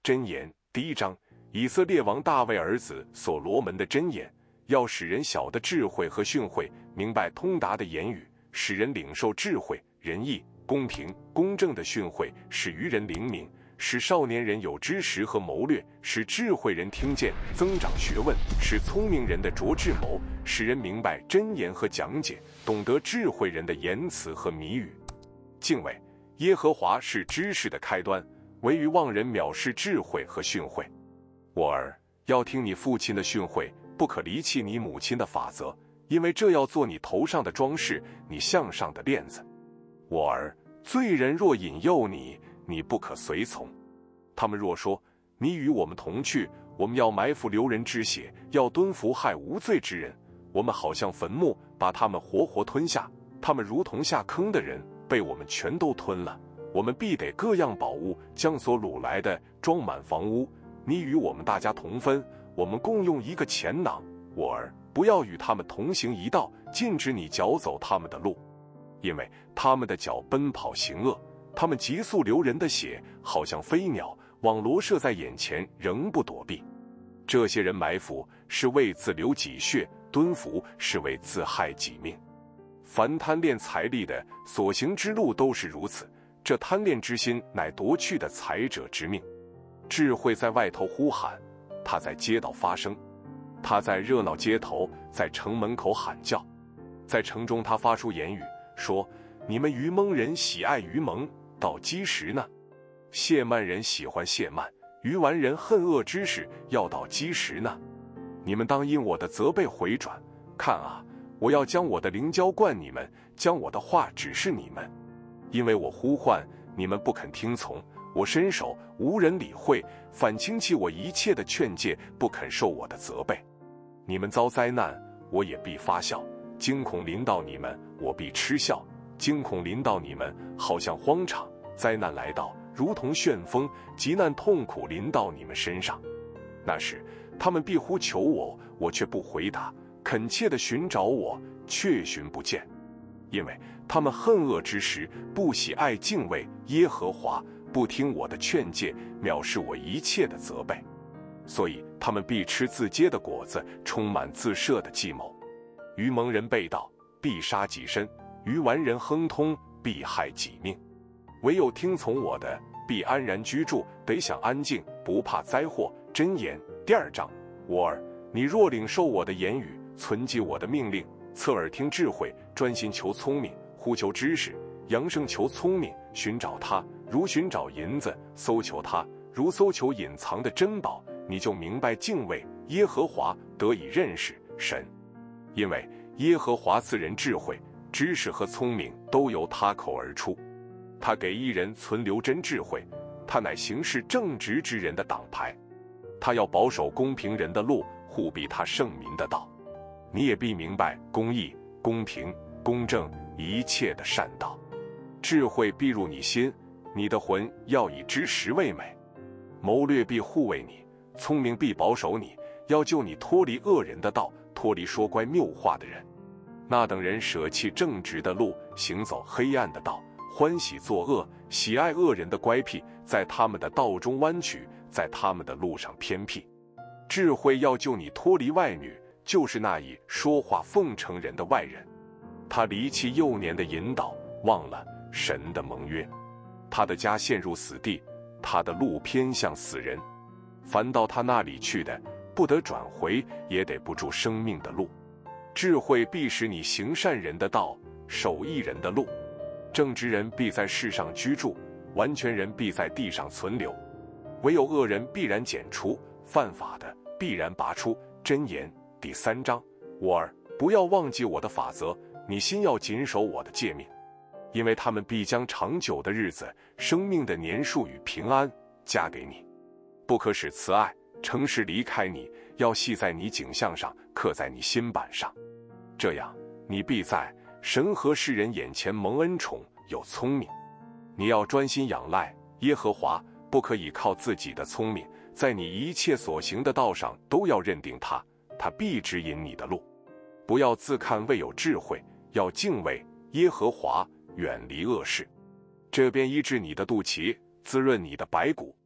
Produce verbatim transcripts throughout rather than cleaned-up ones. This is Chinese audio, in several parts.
箴言第一章，以色列王大卫儿子所罗门的箴言，要使人晓得智慧和训诲，明白通达的言语，使人领受智慧、仁义、公平、公正的训诲，使愚人灵敏，使少年人有知识和谋略，使智慧人听见，增长学问，使聪明人的拙智谋，使人明白箴言和讲解，懂得智慧人的言辞和谜语。敬畏耶和华是知识的开端，唯余妄人藐视智慧和训诲。我儿，要听你父亲的训诲，不可离弃你母亲的法则，因为这要做你头上的装饰，你项上的链子。我儿，罪人若引诱你，你不可随从。他们若说，你与我们同去，我们要埋伏流人之血，要蹲伏害无罪之人，我们好像坟墓，把他们活活吞下，他们如同下坑的人，被我们全都吞了。我们必得各样宝物，将所掳来的装满房屋。你与我们大家同分，我们共用一个钱囊。我儿，不要与他们同行一道，禁止你脚走他们的路，因为他们的脚奔跑行恶，他们急速流人的血，好像飞鸟，网罗射在眼前，仍不躲避。这些人埋伏是为自流己血，蹲伏是为自害己命。凡贪恋财力的，所行之路都是如此。这贪恋之心，乃夺去的财者之命。智慧在外头呼喊，他在街道发声，他在热闹街头，在城门口喊叫。在城中他发出言语，说：你们愚蒙人喜爱愚蒙，到几时呢？亵慢人喜欢亵慢，愚顽人恨恶知识，要到几时呢？你们当因我的责备回转，看啊，我要将我的灵浇灌你们，将我的话指示你们。因为我呼唤，你们不肯听从；我伸手，无人理会，反轻弃我一切的劝诫，不肯受我的责备。你们遭灾难，我也必发笑；惊恐临到你们，我必嗤笑；惊恐临到你们，好像荒场；灾难来到，如同旋风；急难痛苦临到你们身上。那时，他们必呼求我，我却不回答；恳切地寻找我，却寻不见。因为他们恨恶之时，不喜爱敬畏耶和华，不听我的劝诫，藐视我一切的责备。所以他们必吃自结的果子，充满自设的计谋。愚蒙人背道，必杀己身；愚顽人亨通，必害己命。唯有听从我的，必安然居住，得享安静，不怕灾祸。箴言第二章。我儿，你若领受我的言语，存记我的命令，侧耳听智慧，专心求聪明，呼求知识，扬声求聪明，寻找他，如寻找银子，搜求他，如搜求隐藏的珍宝，你就明白敬畏耶和华，得以认识神。因为耶和华赐人智慧，知识和聪明都由他口而出。他给一人存留真智慧，他乃行事正直之人的挡牌。他要保守公平人的路，护庇他圣民的道。你也必明白公义、公平、公正一切的善道。智慧必入你心，你的魂要以知识为美。谋略必护卫你，聪明必保守你，要救你脱离恶人的道，脱离说乖谬话的人。那等人舍弃正直的路，行走黑暗的道，欢喜作恶，喜爱恶人的乖僻，在他们的道中弯曲，在他们的路上偏僻。智慧要救你脱离外女，就是那以说话奉承人的外人。他离弃幼年的引导，忘了神的盟约。他的家陷入死地，他的路偏向死人。凡到他那里去的，不得转回，也得不住生命的路。智慧必使你行善人的道，守义人的路。正直人必在世上居住，完全人必在地上存留。唯有恶人必然剪除，犯法的必然拔出。箴言第三章。我儿，不要忘记我的法则，你心要谨守我的诫命，因为他们必将长久的日子、生命的年数与平安加给你。不可使慈爱、诚实离开你，要系在你颈项上，刻在你心板上。这样，你必在神和世人眼前蒙恩宠，有聪明。你要专心仰赖耶和华，不可以靠自己的聪明，在你一切所行的道上都要认定他，他必指引你的路。不要自看未有智慧，要敬畏耶和华，远离恶事。这边医治你的肚脐，滋润你的白骨。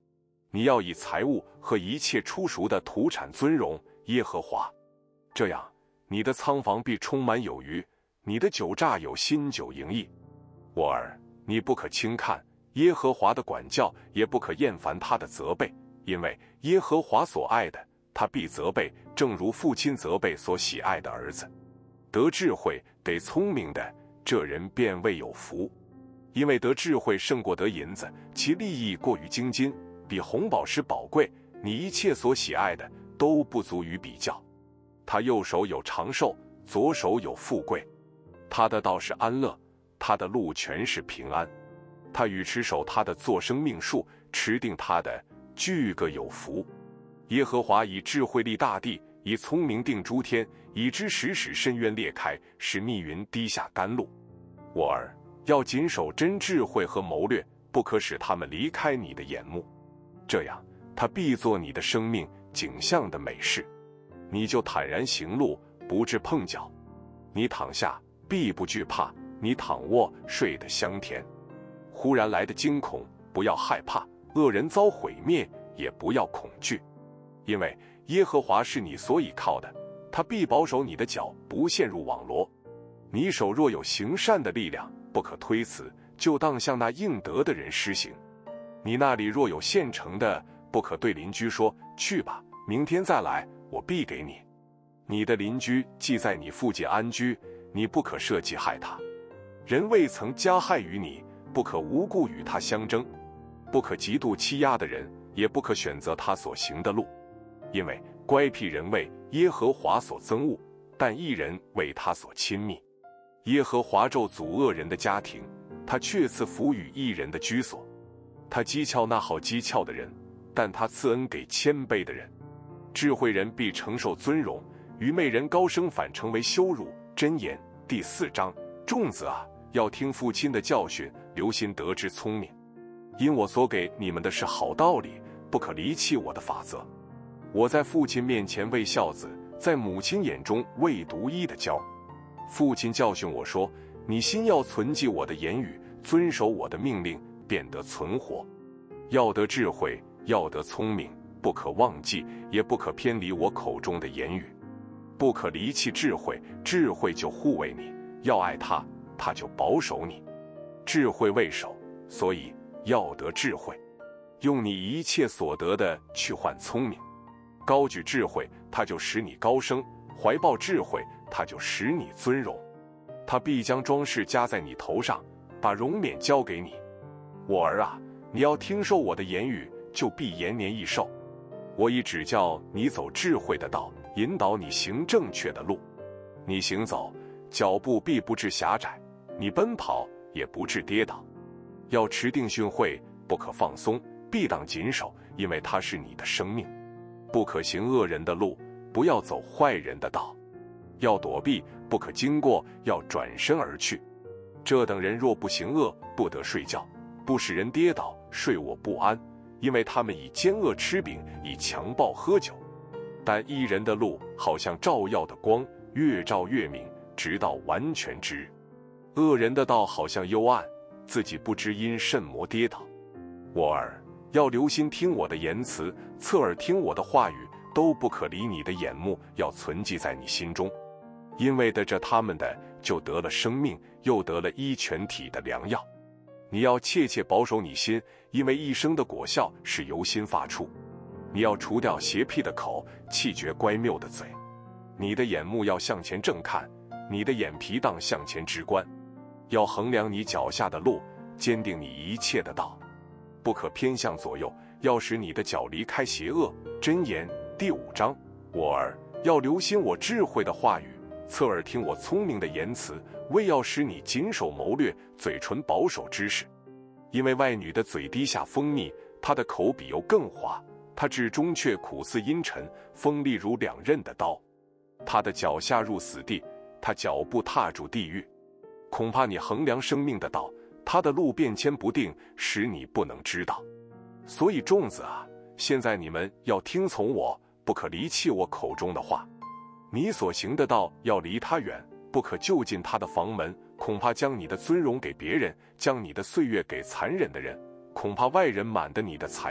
你要以财物和一切出熟的土产尊荣耶和华，这样你的仓房必充满有余，你的酒榨有新酒盈溢。我儿，你不可轻看耶和华的管教，也不可厌烦他的责备，因为耶和华所爱的，他必责备，正如父亲责备所喜爱的儿子。得智慧给聪明的，这人便为有福。因为得智慧胜过得银子，其利益过于精金，比红宝石宝贵。你一切所喜爱的都不足于比较。他右手有长寿，左手有富贵。他的道是安乐，他的路全是平安。他与持守他的作生命树，持定他的，俱各有福。耶和华以智慧立大地，以聪明定诸天，以知识使深渊裂开，使密云滴下甘露。我儿，要谨守真智慧和谋略，不可使他们离开你的眼目。这样，他必做你的生命景象的美事，你就坦然行路，不致碰脚。你躺下，必不惧怕；你躺卧，睡得香甜。忽然来的惊恐，不要害怕；恶人遭毁灭，也不要恐惧。因为耶和华是你所倚靠的，他必保守你的脚不陷入网罗。你手若有行善的力量，不可推辞，就当向那应得的人施行。你那里若有现成的，不可对邻居说：“去吧，明天再来，我必给你。”你的邻居既在你附近安居，你不可设计害他。人未曾加害于你，不可无故与他相争。不可嫉妒欺压的人，也不可选择他所行的路。因为乖僻人为耶和华所憎恶，但义人为他所亲密。耶和华咒诅恶人的家庭，他却赐福与义人的居所。他讥诮那好讥诮的人，但他赐恩给谦卑的人。智慧人必承受尊荣，愚昧人高升反成为羞辱。箴言第四章，众子啊，要听父亲的教训，留心得知聪明。因我所给你们的是好道理，不可离弃我的法则。我在父亲面前为孝子，在母亲眼中为独一的娇。父亲教训我说：“你心要存记我的言语，遵守我的命令，便得存活。要得智慧，要得聪明，不可忘记，也不可偏离我口中的言语。不可离弃智慧，智慧就护卫你；要爱他，他就保守你。智慧为首，所以要得智慧。用你一切所得的去换聪明。高举智慧，他就使你高升；怀抱智慧，他就使你尊荣。他必将装饰加在你头上，把荣冕交给你。我儿啊，你要听受我的言语，就必延年益寿。我已指教你走智慧的道，引导你行正确的路。你行走，脚步必不致狭窄；你奔跑，也不致跌倒。要持定训诲，不可放松，必当谨守，因为它是你的生命。不可行恶人的路，不要走坏人的道。要躲避，不可经过，要转身而去。这等人若不行恶，不得睡觉，不使人跌倒，睡卧不安，因为他们以奸恶吃饼，以强暴喝酒。但义人的路好像照耀的光，越照越明，直到完全之日。恶人的道好像幽暗，自己不知因甚魔跌倒。我儿，要留心听我的言辞，侧耳听我的话语，都不可离你的眼目，要存记在你心中。因为得着他们的，就得了生命，又得了医全体的良药。你要切切保守你心，因为一生的果效是由心发出。你要除掉邪僻的口，弃绝乖谬的嘴。你的眼目要向前正看，你的眼皮当向前直观。要衡量你脚下的路，坚定你一切的道，不可偏向左右，要使你的脚离开邪恶。箴言第五章，我儿，要留心我智慧的话语，侧耳听我聪明的言辞，为要使你谨守谋略，嘴唇保守知识。因为外女的嘴滴下蜂蜜，她的口比油更滑，她指中却苦似阴沉，锋利如两刃的刀。她的脚下入死地，她脚步踏住地狱。恐怕你衡量生命的道，她的路变迁不定，使你不能知道。所以众子啊，现在你们要听从我，不可离弃我口中的话。你所行的道要离他远，不可就近他的房门，恐怕将你的尊荣给别人，将你的岁月给残忍的人。恐怕外人满的你的财物，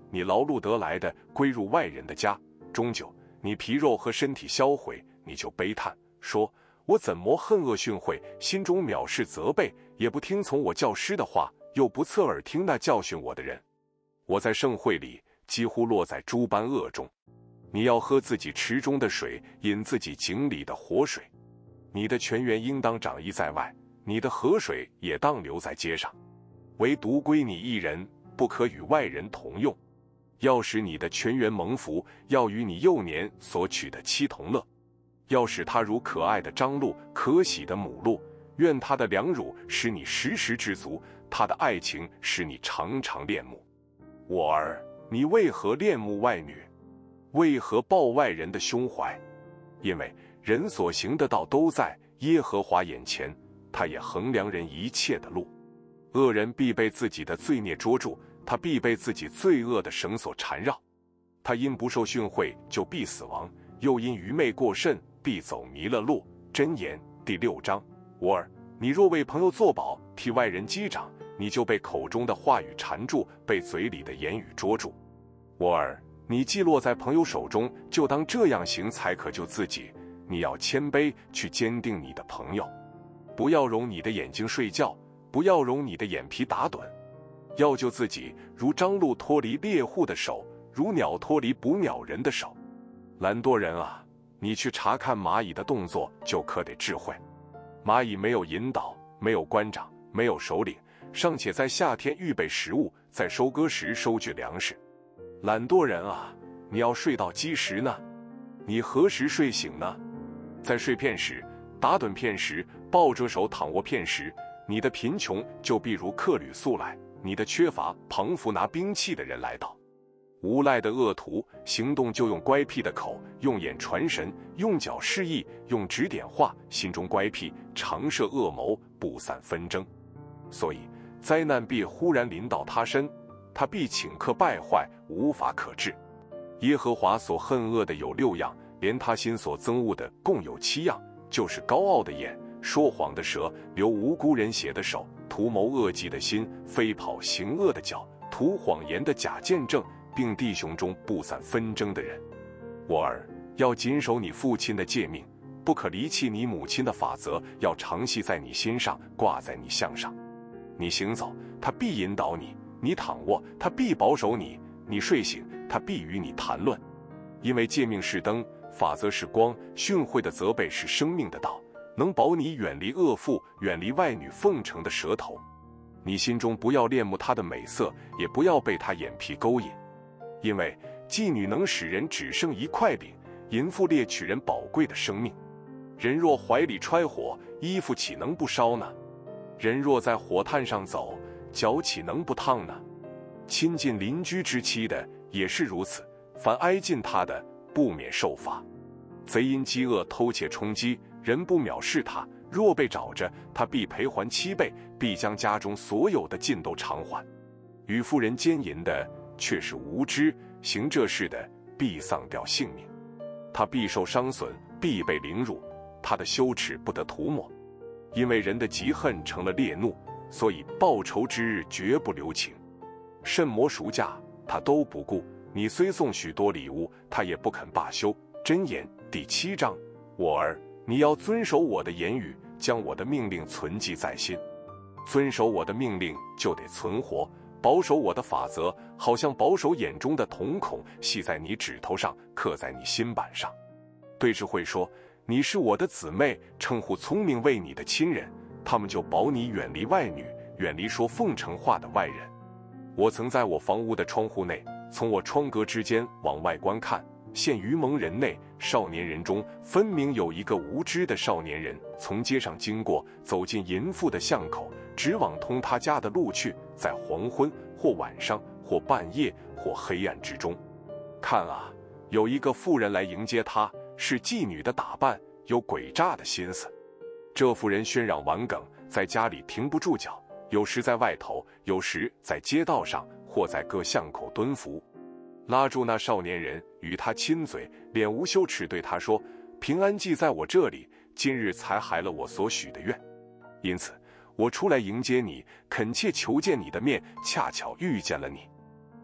你劳碌得来的归入外人的家，终究你皮肉和身体销毁，你就悲叹说：我怎么恨恶训诲，心中藐视责备，也不听从我教师的话，又不侧耳听那教训我的人。我在盛会里几乎落在诸般恶中。你要喝自己池中的水，饮自己井里的活水。你的泉源应当长溢在外，你的河水也当流在街上，唯独归你一人，不可与外人同用。要使你的泉源蒙福，要与你幼年所娶的妻同乐。要使他如可爱的张鹿，可喜的母鹿。愿他的良乳使你时时知足，他的爱情使你常常恋慕。我儿，你为何恋慕外女？为何抱外人的胸怀？因为人所行的道都在耶和华眼前，他也衡量人一切的路。恶人必被自己的罪孽捉住，他必被自己罪恶的绳索缠绕。他因不受训诲就必死亡，又因愚昧过甚，必走迷了路。箴言第六章。我儿，你若为朋友作保，替外人击掌，你就被口中的话语缠住，被嘴里的言语捉住。我儿，你既落在朋友手中，就当这样行才可救自己。你要谦卑去坚定你的朋友，不要容你的眼睛睡觉，不要容你的眼皮打盹。要救自己，如张鹿脱离猎户的手，如鸟脱离捕鸟人的手。懒惰人啊，你去查看蚂蚁的动作，就可得智慧。蚂蚁没有引导，没有官长，没有首领，尚且在夏天预备食物，在收割时收据粮食。懒惰人啊，你要睡到几时呢？你何时睡醒呢？在睡片时，打盹片时，抱着手躺卧片时，你的贫穷就必如客旅速来，你的缺乏庞弗拿兵器的人来到。无赖的恶徒行动就用乖僻的口，用眼传神，用脚示意，用指点话，心中乖僻，常设恶谋，不散纷争。所以灾难必忽然临到他身，他必顷刻败坏，无法可治。耶和华所恨恶的有六样，连他心所憎恶的共有七样，就是高傲的眼，说谎的舌，流无辜人血的手，图谋恶计的心，飞跑行恶的脚，图谎言的假见证，并弟兄中不散纷争的人。我儿，要谨守你父亲的诫命，不可离弃你母亲的法则，要常系在你心上，挂在你项上。你行走，他必引导你；你躺卧，他必保守你；你睡醒，他必与你谈论。因为诫命是灯，法则是光，训诲的责备是生命的道，能保你远离恶妇，远离外女奉承的舌头。你心中不要恋慕她的美色，也不要被她眼皮勾引。因为妓女能使人只剩一块饼，淫妇猎取人宝贵的生命。人若怀里揣火，衣服岂能不烧呢？人若在火炭上走，脚岂能不烫呢？亲近邻居之妻的也是如此，凡挨近他的，不免受罚。贼因饥饿偷窃充饥，人不藐视他，若被找着，他必赔还七倍，必将家中所有的尽都偿还。与妇人奸淫的却是无知，行这事的必丧掉性命。他必受伤损，必被凌辱，他的羞耻不得涂抹。因为人的嫉恨成了烈怒，所以报仇之日绝不留情。甚磨赎价，他都不顾。你虽送许多礼物，他也不肯罢休。箴言第七章。我儿，你要遵守我的言语，将我的命令存记在心。遵守我的命令，就得存活。保守我的法则，好像保守眼中的瞳孔，系在你指头上，刻在你心板上。对智慧说，你是我的姊妹，称呼聪明为你的亲人，他们就保你远离外女，远离说奉承话的外人。我曾在我房屋的窗户内，从我窗格之间往外观看，现愚蒙人内少年人中，分明有一个无知的少年人，从街上经过，走进淫妇的巷口，直往通他家的路去，在黄昏或晚上或半夜或黑暗之中。看啊，有一个妇人来迎接他，是妓女的打扮，有诡诈的心思。这妇人喧嚷顽梗，在家里停不住脚，有时在外头，有时在街道上，或在各巷口蹲伏。拉住那少年人，与他亲嘴，脸无羞耻对他说，平安记在我这里，今日才还了我所许的愿。因此我出来迎接你，恳切求见你的面，恰巧遇见了你。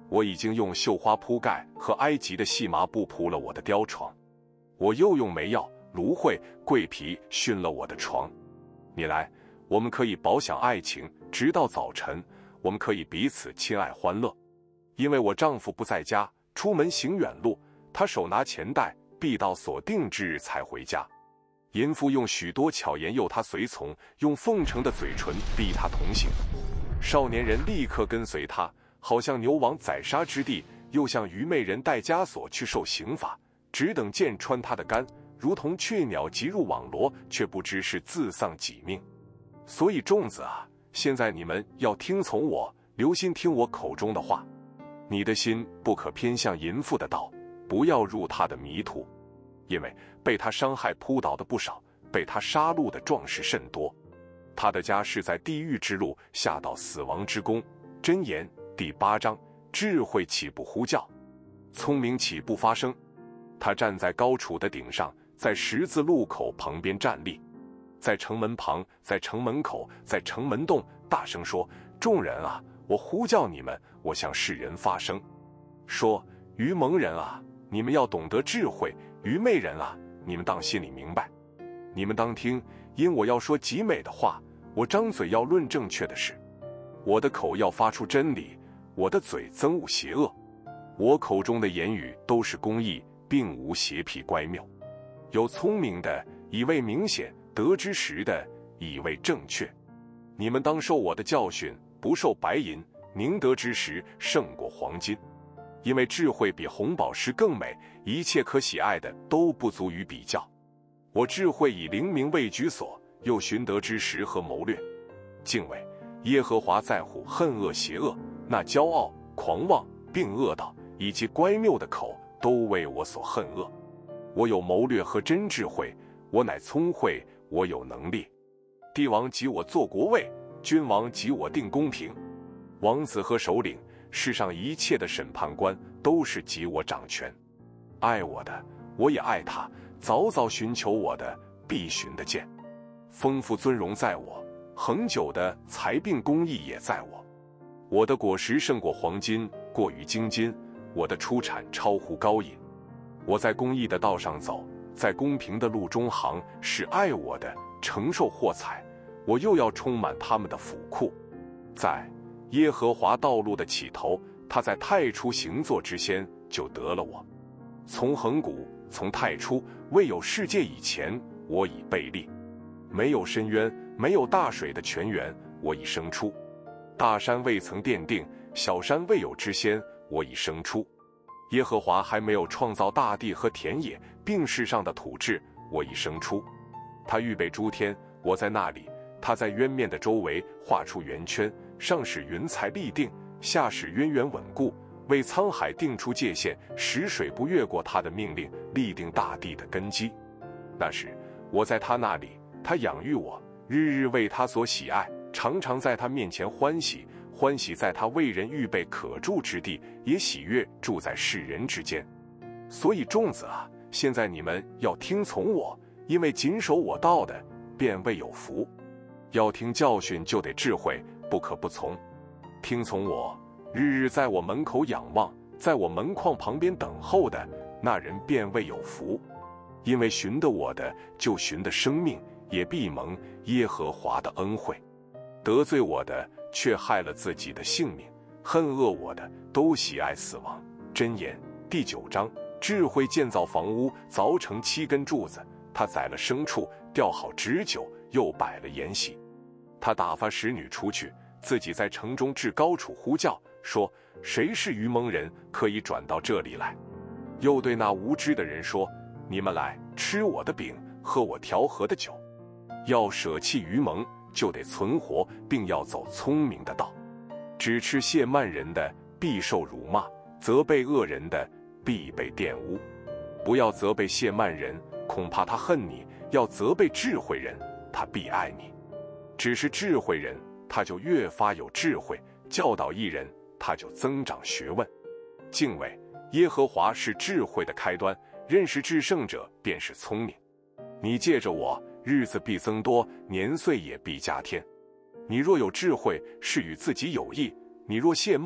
我已经用绣花铺盖和埃及的细麻布铺了我的貂床，我又用梅药、芦荟、桂皮熏了我的床。你来，我们可以饱享爱情，直到早晨，我们可以彼此亲爱欢乐。因为我丈夫不在家，出门行远路，他手拿钱袋，必到所定之日才回家。淫妇用许多巧言诱他随从，用奉承的嘴唇逼他同行。少年人立刻跟随他，好像牛往宰杀之地，又像愚昧人带枷锁去受刑罚，只等剑穿他的肝，如同雀鸟急入网罗，却不知是自丧己命。所以粽子啊，现在你们要听从我，留心听我口中的话。你的心不可偏向淫妇的道，不要入他的迷途，因为被他伤害扑倒的不少，被他杀戮的壮士甚多。他的家是在地狱之路，下到死亡之宫。箴言第八章，智慧岂不呼叫，聪明岂不发声？他站在高处的顶上，在十字路口旁边站立，在城门旁，在城门口，在城门洞大声说：众人啊，我呼叫你们，我向世人发声，说：愚蒙人啊，你们要懂得智慧；愚昧人啊，你们当心里明白。你们当听，因我要说极美的话，我张嘴要论正确的事，我的口要发出真理，我的嘴憎恶邪恶。我口中的言语都是公义，并无邪僻乖谬。有聪明的以为明显，得知识的以为正确。你们当受我的教训，不受白银，宁得知识胜过黄金。因为智慧比红宝石更美，一切可喜爱的都不足于比较。我智慧以灵明为居所，又寻得知识和谋略。敬畏耶和华在乎恨恶邪恶，那骄傲、狂妄并恶道以及乖谬的口，都为我所恨恶。我有谋略和真智慧，我乃聪慧，我有能力。帝王即我做国位，君王即我定公平。王子和首领，世上一切的审判官，都是即我掌权。爱我的，我也爱他；早早寻求我的，必寻得见。丰富尊荣在我，恒久的财并公义也在我。我的果实胜过黄金，过于精金；我的出产超乎高银。我在公义的道上走，在公平的路中行，使爱我的承受获财，我又要充满他们的府库。在耶和华道路的起头，他在太初行作之先就得了我。从恒古，从太初，未有世界以前，我已备立。没有深渊，没有大水的泉源，我已生出。大山未曾奠定，小山未有之先，我已生出。耶和华还没有创造大地和田野，并世上的土质，我已生出。他预备诸天，我在那里；他在渊面的周围画出圆圈，上使云彩立定，下使渊源稳固，为沧海定出界限，使水不越过他的命令，立定大地的根基。那时我在他那里，他养育我，日日为他所喜爱，常常在他面前欢喜，欢喜在他为人预备可住之地，也喜悦住在世人之间。所以众子啊，现在你们要听从我，因为谨守我道的，便为有福。要听教训，就得智慧，不可不从。听从我，日日在我门口仰望，在我门框旁边等候的，那人便为有福。因为寻得我的，就寻得生命，也必蒙耶和华的恩惠。得罪我的，却害了自己的性命；恨恶我的，都喜爱死亡。箴言第九章，智慧建造房屋，凿成七根柱子。他宰了牲畜，吊好脂酒，又摆了筵席。他打发使女出去，自己在城中至高处呼叫，说：谁是愚蒙人，可以转到这里来？又对那无知的人说：你们来吃我的饼，喝我调和的酒。要舍弃愚蒙，就得存活，并要走聪明的道。只吃亵慢人的，必受辱骂；责备恶人的，必被玷污。不要责备亵慢人，恐怕他恨你；要责备智慧人，他必爱你。只是智慧人，他就越发有智慧；教导一人，他就增长学问。敬畏耶和华是智慧的开端，认识至圣者便是聪明。你借着我，日子必增多，年岁也必加添。你若有智慧，是与自己有益；你若懈慢，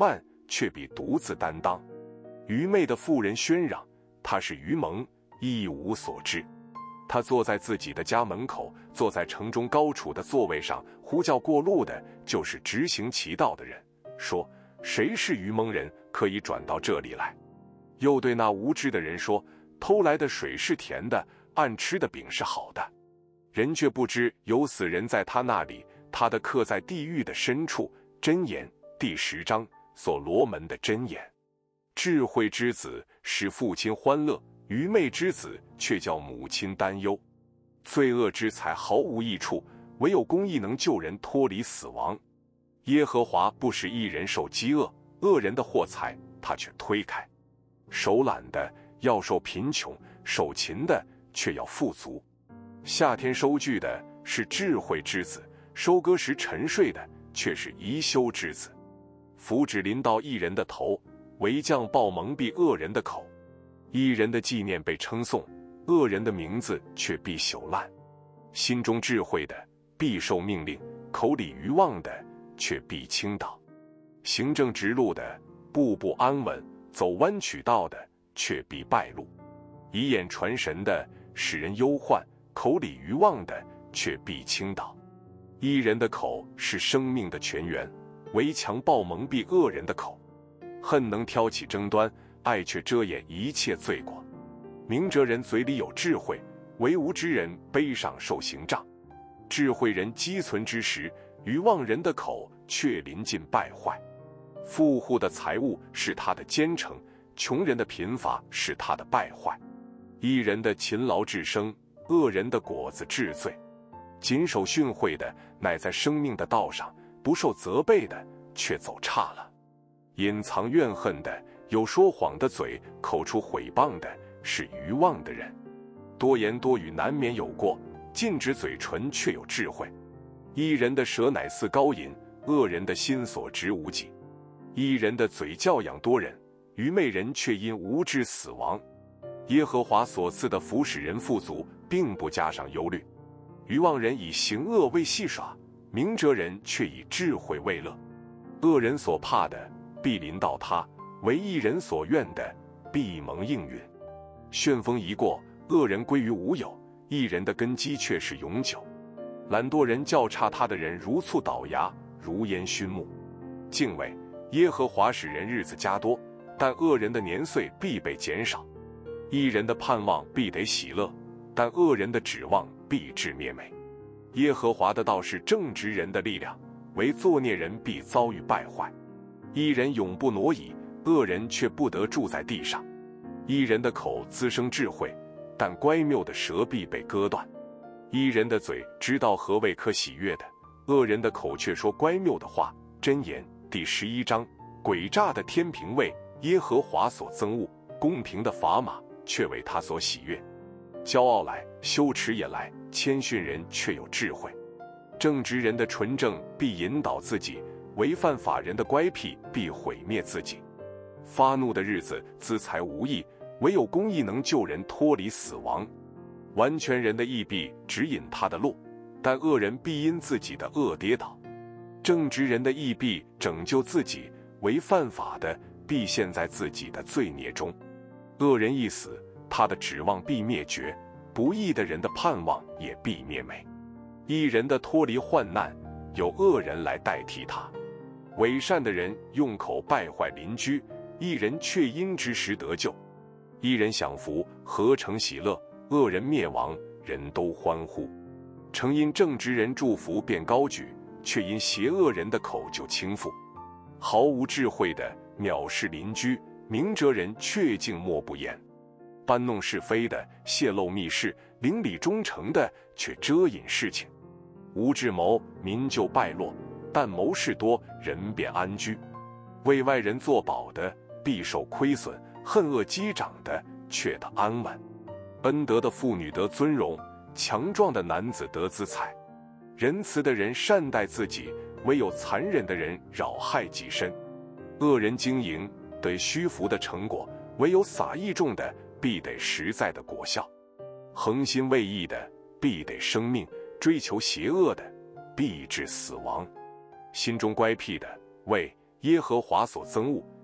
却必独自担当。愚昧的妇人喧嚷，她是愚蒙，一无所知。他坐在自己的家门口，坐在城中高处的座位上，呼叫过路的就是直行其道的人，说：谁是愚蒙人，可以转到这里来？又对那无知的人说：偷来的水是甜的，暗吃的饼是好的。人却不知有死人在他那里，他的客在地狱的深处。箴言第十章所罗门的箴言。智慧之子使父亲欢乐，愚昧之子却叫母亲担忧。罪恶之财毫无益处，唯有公义能救人脱离死亡。耶和华不使一人受饥饿，恶人的货财他却推开。手懒的要受贫穷，手勤的却要富足。夏天收据的是智慧之子，收割时沉睡的却是贻羞之子。福祉临到一人的头，为将报蒙蔽恶人的口。一人的纪念被称颂，恶人的名字却必朽烂。心中智慧的必受命令，口里愚妄的却必倾倒。行正直路的步步安稳，走弯曲道的却必败露。以眼传神的使人忧患，口里愚妄的却必倾倒。一人的口是生命的泉源，为强暴蒙蔽恶人的口。恨能挑起争端，爱却遮掩一切罪过。明哲人嘴里有智慧，为无知人背上受刑杖。智慧人积存之时，愚妄人的口却临近败坏。富户的财物是他的坚城，穷人的贫乏是他的败坏。一人的勤劳致生，恶人的果子致罪。谨守训诲的乃在生命的道上，不受责备的却走差了。隐藏怨恨的有说谎的嘴，口出毁谤的是愚妄的人。多言多语难免有过，禁止嘴唇却有智慧。一人的舌乃似高银，恶人的心所值无几。一人的嘴教养多人，愚昧人却因无知死亡。耶和华所赐的福使人富足，并不加上忧虑。愚妄人以行恶为戏耍，明哲人却以智慧为乐。恶人所怕的必临到他，为一人所愿的必蒙应允。旋风一过，恶人归于无有，一人的根基却是永久。懒惰人较差他的人如醋倒牙，如烟熏目。敬畏耶和华使人日子加多，但恶人的年岁必被减少。一人的盼望必得喜乐，但恶人的指望必至灭美。耶和华的道是正直人的力量，为作孽人必遭遇败坏。一人永不挪移，恶人却不得住在地上。一人的口滋生智慧，但乖谬的舌必被割断。一人的嘴知道何谓可喜悦的，恶人的口却说乖谬的话。箴言第十一章。诡诈的天平为耶和华所憎恶，公平的砝码却为他所喜悦。骄傲来，羞耻也来，谦逊人却有智慧。正直人的纯正必引导自己，违犯法人的乖僻必毁灭自己。发怒的日子资财无益，唯有公义能救人脱离死亡。完全人的义必指引他的路，但恶人必因自己的恶跌倒。正直人的义必拯救自己，违犯法的必陷在自己的罪孽中。恶人一死，他的指望必灭绝，不义的人的盼望也必灭美。一人的脱离患难，有恶人来代替他。伪善的人用口败坏邻居，一人却因之时得救。一人享福，何成喜乐？恶人灭亡，人都欢呼。诚因正直人祝福便高举，却因邪恶人的口就倾覆。毫无智慧的藐视邻居，明哲人却静默不言。搬弄是非的泄露密事，邻里忠诚的却遮隐事情。无智谋，民就败落；但谋事多，人便安居。为外人作保的必受亏损，恨恶击掌的却得安稳。恩德的妇女得尊荣，强壮的男子得资财。仁慈的人善待自己，唯有残忍的人扰害己身。恶人经营得虚浮的成果，唯有撒义种的必得实在的果效。恒心为义的必得生命，追求邪恶的必致死亡。心中乖僻的为耶和华所憎恶，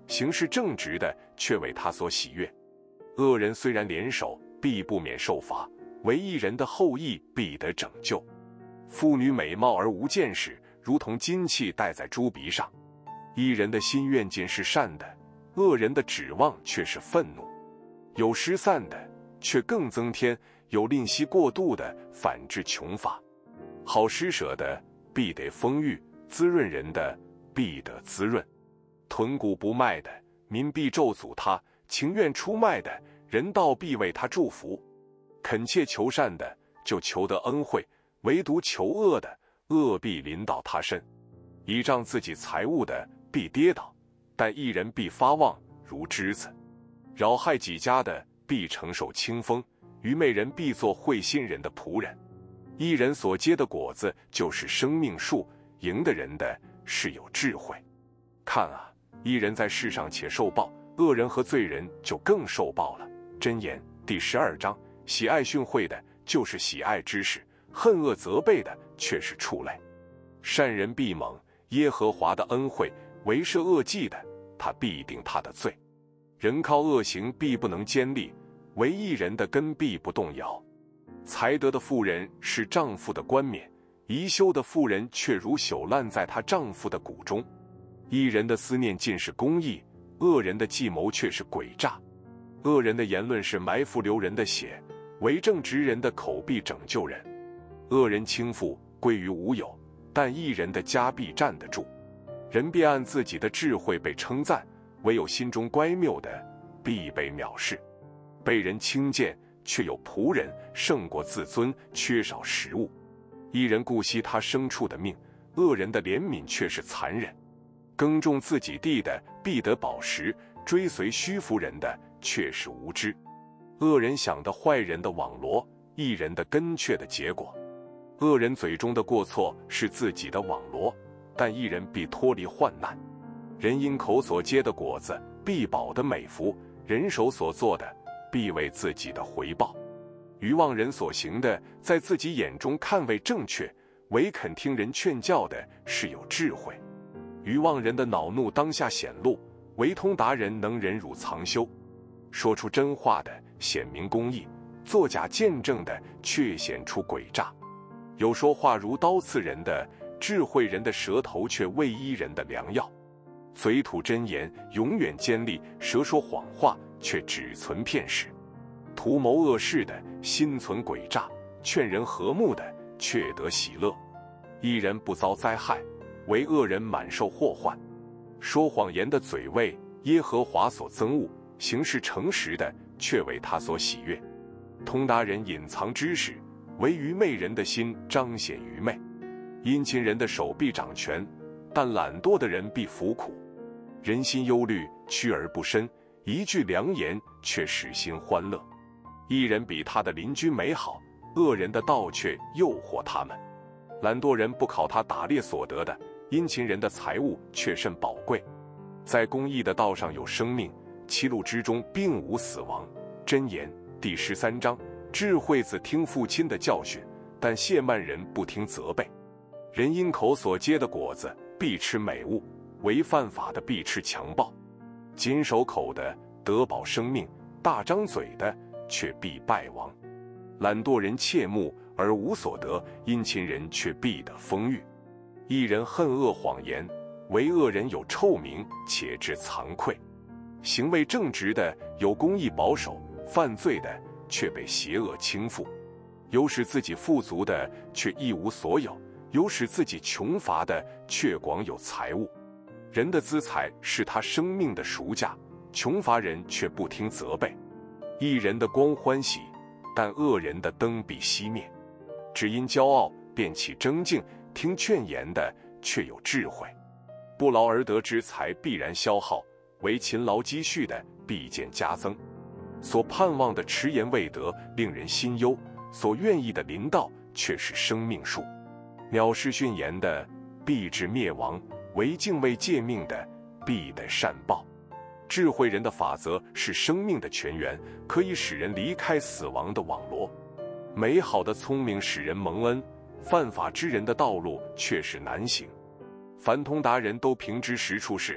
行事正直的却为他所喜悦。恶人虽然联手，必不免受罚，唯义人的后裔必得拯救。妇女美貌而无见识，如同金器戴在猪鼻上。义人的心愿尽是善的，恶人的指望却是愤怒。有失散的，却更增添；有吝惜过度的，反致穷乏。好施舍的，必得丰裕；滋润人的，必得滋润。屯谷不卖的，民必咒诅他；情愿出卖的，人道必为他祝福。恳切求善的，就求得恩惠；唯独求恶的，恶必临到他身。倚仗自己财物的，必跌倒；但义人必发旺，如枝子。扰害己家的，必承受清风；愚昧人必做会心人的仆人。义人所结的果子，就是生命树；赢的人的是有智慧。看啊，义人在世上且受报，恶人和罪人就更受报了。箴言第十二章：喜爱训诲的，就是喜爱知识；恨恶责备的，却是畜类。善人必蒙耶和华的恩惠，为设恶计的，他必定他的罪。人靠恶行必不能坚立，唯义人的根必不动摇。才德的妇人是丈夫的冠冕，宜修的妇人却如朽烂在她丈夫的骨中。义人的思念尽是公义，恶人的计谋却是诡诈。恶人的言论是埋伏流人的血，为正直人的口必拯救人。恶人倾覆，归于无有，但义人的家必站得住。人必按自己的智慧被称赞，唯有心中乖谬的，必被藐视。被人轻贱，却有仆人，胜过自尊，缺少食物。义人顾惜他牲畜的命，恶人的怜悯却是残忍。耕种自己地的，必得饱食；追随虚浮人的，却是无知。恶人想的坏人的网罗，义人的跟雀的结果。恶人嘴中的过错是自己的网罗，但义人必脱离患难。人因口所结的果子，必饱得美福；人手所做的，必为自己的回报。愚妄人所行的，在自己眼中看为正确，唯肯听人劝教的，是有智慧。愚妄人的恼怒当下显露，唯通达人能忍辱藏羞。说出真话的显明公义，作假见证的却显出诡诈。有说话如刀刺人的，智慧人的舌头却为医人的良药。嘴吐真言，永远坚立；舌说谎话，却只存片时。图谋恶事的，心存诡诈；劝人和睦的，却得喜乐。义人不遭灾害，唯恶人满受祸患。说谎言的嘴为耶和华所憎恶，行事诚实的，却为他所喜悦。通达人隐藏知识，唯愚昧人的心彰显愚昧。殷勤人的手必掌权，但懒惰的人必服苦。人心忧虑，屈而不伸；一句良言，却使心欢乐。义人比他的邻居美好，恶人的道却诱惑他们。懒惰人不考他打猎所得的，殷勤人的财物却甚宝贵。在公义的道上有生命，七路之中并无死亡。箴言第十三章：智慧子听父亲的教训，但亵慢人不听责备。人因口所结的果子，必吃美物；违犯法的必吃强暴。谨守口的得保生命，大张嘴的却必败亡。懒惰人切慕而无所得，殷勤人却必得丰裕。义人恨恶谎言，唯恶人有臭名，且致惭愧。行为正直的有公义保守，犯罪的却被邪恶倾覆。有使自己富足的，却一无所有；有使自己穷乏的，却广有财物。人的资财是他生命的赎价，穷乏人却不听责备。义人的光欢喜，但恶人的灯必熄灭。只因骄傲便起争竞，听劝言的却有智慧。不劳而得之财必然消耗，唯勤劳积蓄的必见加增。所盼望的迟延未得，令人心忧；所愿意的临到，却是生命树。藐视训言的，必致灭亡；唯敬畏诫命的，必得善报。智慧人的法则是生命的泉源，可以使人离开死亡的网罗。美好的聪明使人蒙恩，犯法之人的道路却是难行。凡通达人都凭知实处事，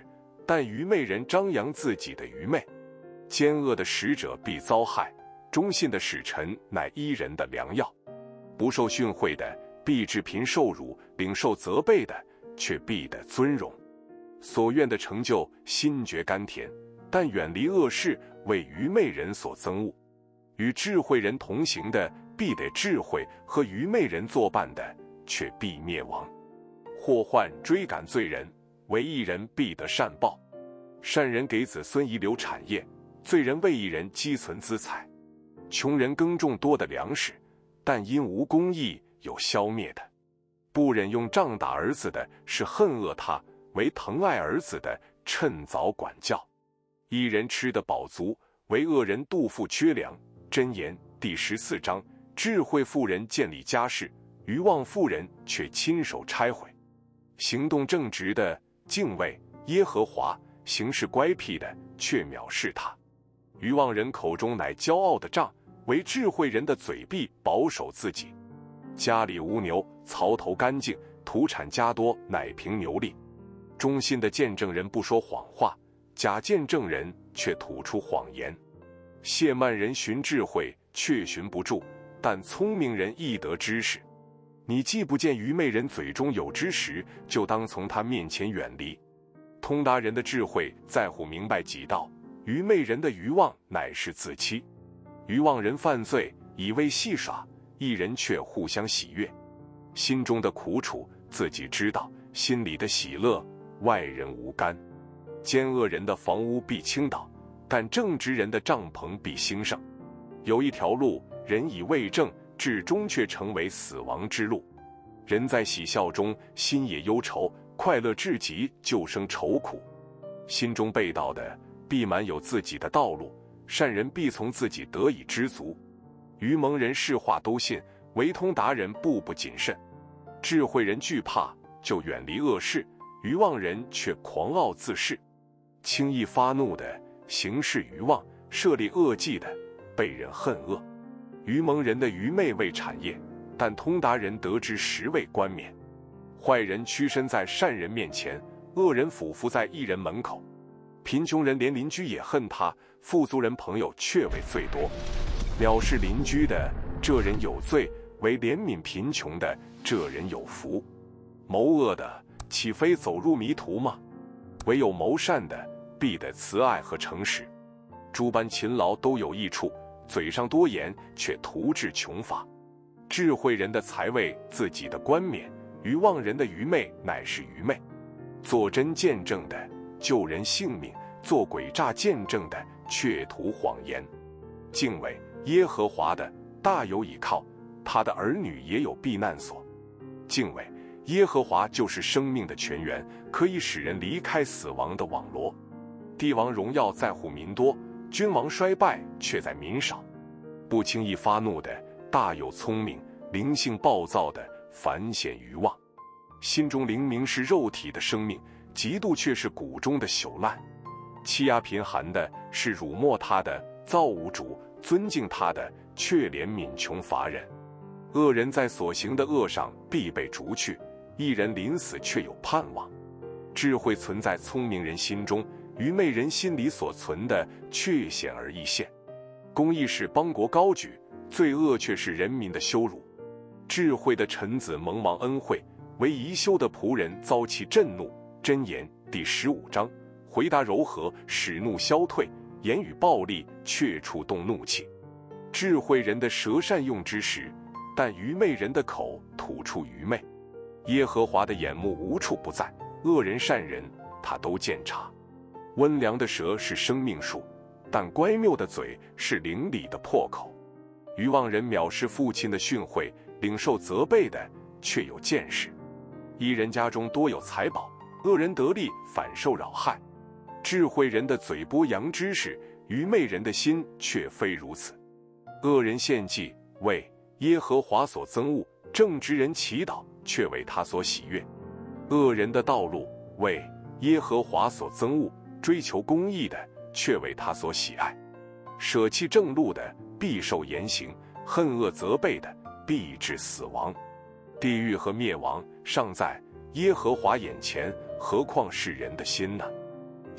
但愚昧人张扬自己的愚昧。奸恶的使者必遭害，忠信的使臣乃医人的良药。不受训诲的必致贫受辱，领受责备的却必得尊荣。所愿的成就，心觉甘甜，但远离恶事，为愚昧人所憎恶。与智慧人同行的必得智慧，和愚昧人作伴的却必灭亡。祸患追赶罪人，为义人必得善报。善人给子孙遗留产业，罪人为义人积存资财。穷人耕种多的粮食，但因无公义有消灭的。不忍用杖打儿子的是恨恶他，为疼爱儿子的趁早管教。一人吃得饱足，为恶人肚腹缺粮。箴言第十四章：智慧妇人建立家室，愚妄妇人却亲手拆毁。行动正直的敬畏耶和华，行事乖僻的却藐视他。愚妄人口中乃骄傲的杖，为智慧人的嘴必保守自己。家里无牛，槽头干净，土产加多，乃凭牛力。忠心的见证人不说谎话，假见证人却吐出谎言。亵慢人寻智慧，却寻不住，但聪明人易得知识。你既不见愚昧人嘴中有知识，就当从他面前远离。通达人的智慧在乎明白己道，愚昧人的愚妄乃是自欺。愚妄人犯罪，以为戏耍，一人却互相喜悦。心中的苦楚自己知道，心里的喜乐外人无干。奸恶人的房屋必倾倒，但正直人的帐篷必兴盛。有一条路，人以为正，至终却成为死亡之路。人在喜笑中，心也忧愁，快乐至极，就生愁苦。心中背道的必满有自己的道路，善人必从自己得以知足。愚蒙人是话都信，唯通达人步步谨慎。智慧人惧怕，就远离恶事，愚妄人却狂傲自恃。轻易发怒的行事愚妄，设立恶计的被人恨恶。愚蒙人的愚昧为产业，但通达人得知实为冠冕。坏人屈身在善人面前，恶人俯伏在义人门口。贫穷人连邻居也恨他，富足人朋友却为最多。藐视邻居的，这人有罪；为怜悯贫穷的，这人有福。谋恶的，岂非走入迷途吗？唯有谋善的，必得慈爱和诚实。诸般勤劳都有益处，嘴上多言，却徒致穷乏。智慧人的财位自己的冠冕，愚妄人的愚昧乃是愚昧。做真见证的救人性命，做诡诈见证的却吐谎言。敬畏耶和华的大有倚靠，他的儿女也有避难所。敬畏耶和华就是生命的泉源，可以使人离开死亡的网罗。帝王荣耀在乎民多，君王衰败却在民少。不轻易发怒的大有聪明，灵性暴躁的反显愚妄。心中灵明是肉体的生命，嫉妒却是骨中的朽烂。欺压贫寒的是辱没他的造物主，尊敬他的却怜悯穷乏人。恶人在所行的恶上必被逐去，一人临死却有盼望。智慧存在聪明人心中，愚昧人心里所存的却显而易见。公义使邦国高举，罪恶却是人民的羞辱。智慧的臣子蒙王恩惠，为宜修的仆人遭其震怒。箴言第十五章：回答柔和，使怒消退；言语暴力，却触动怒气。智慧人的舌善用之时，但愚昧人的口吐出愚昧。耶和华的眼目无处不在，恶人善人他都鉴察。温良的舌是生命树，但乖谬的嘴是灵里的破口。愚妄人藐视父亲的训诲，领受责备的却有见识。一人家中多有财宝，恶人得利反受扰害。智慧人的嘴播扬知识，愚昧人的心却非如此。恶人献祭，为耶和华所憎恶；正直人祈祷，却为他所喜悦。恶人的道路为耶和华所憎恶，追求公义的却为他所喜爱。舍弃正路的必受严刑，恨恶责备的必致死亡。地狱和灭亡尚在耶和华眼前，何况是人的心呢？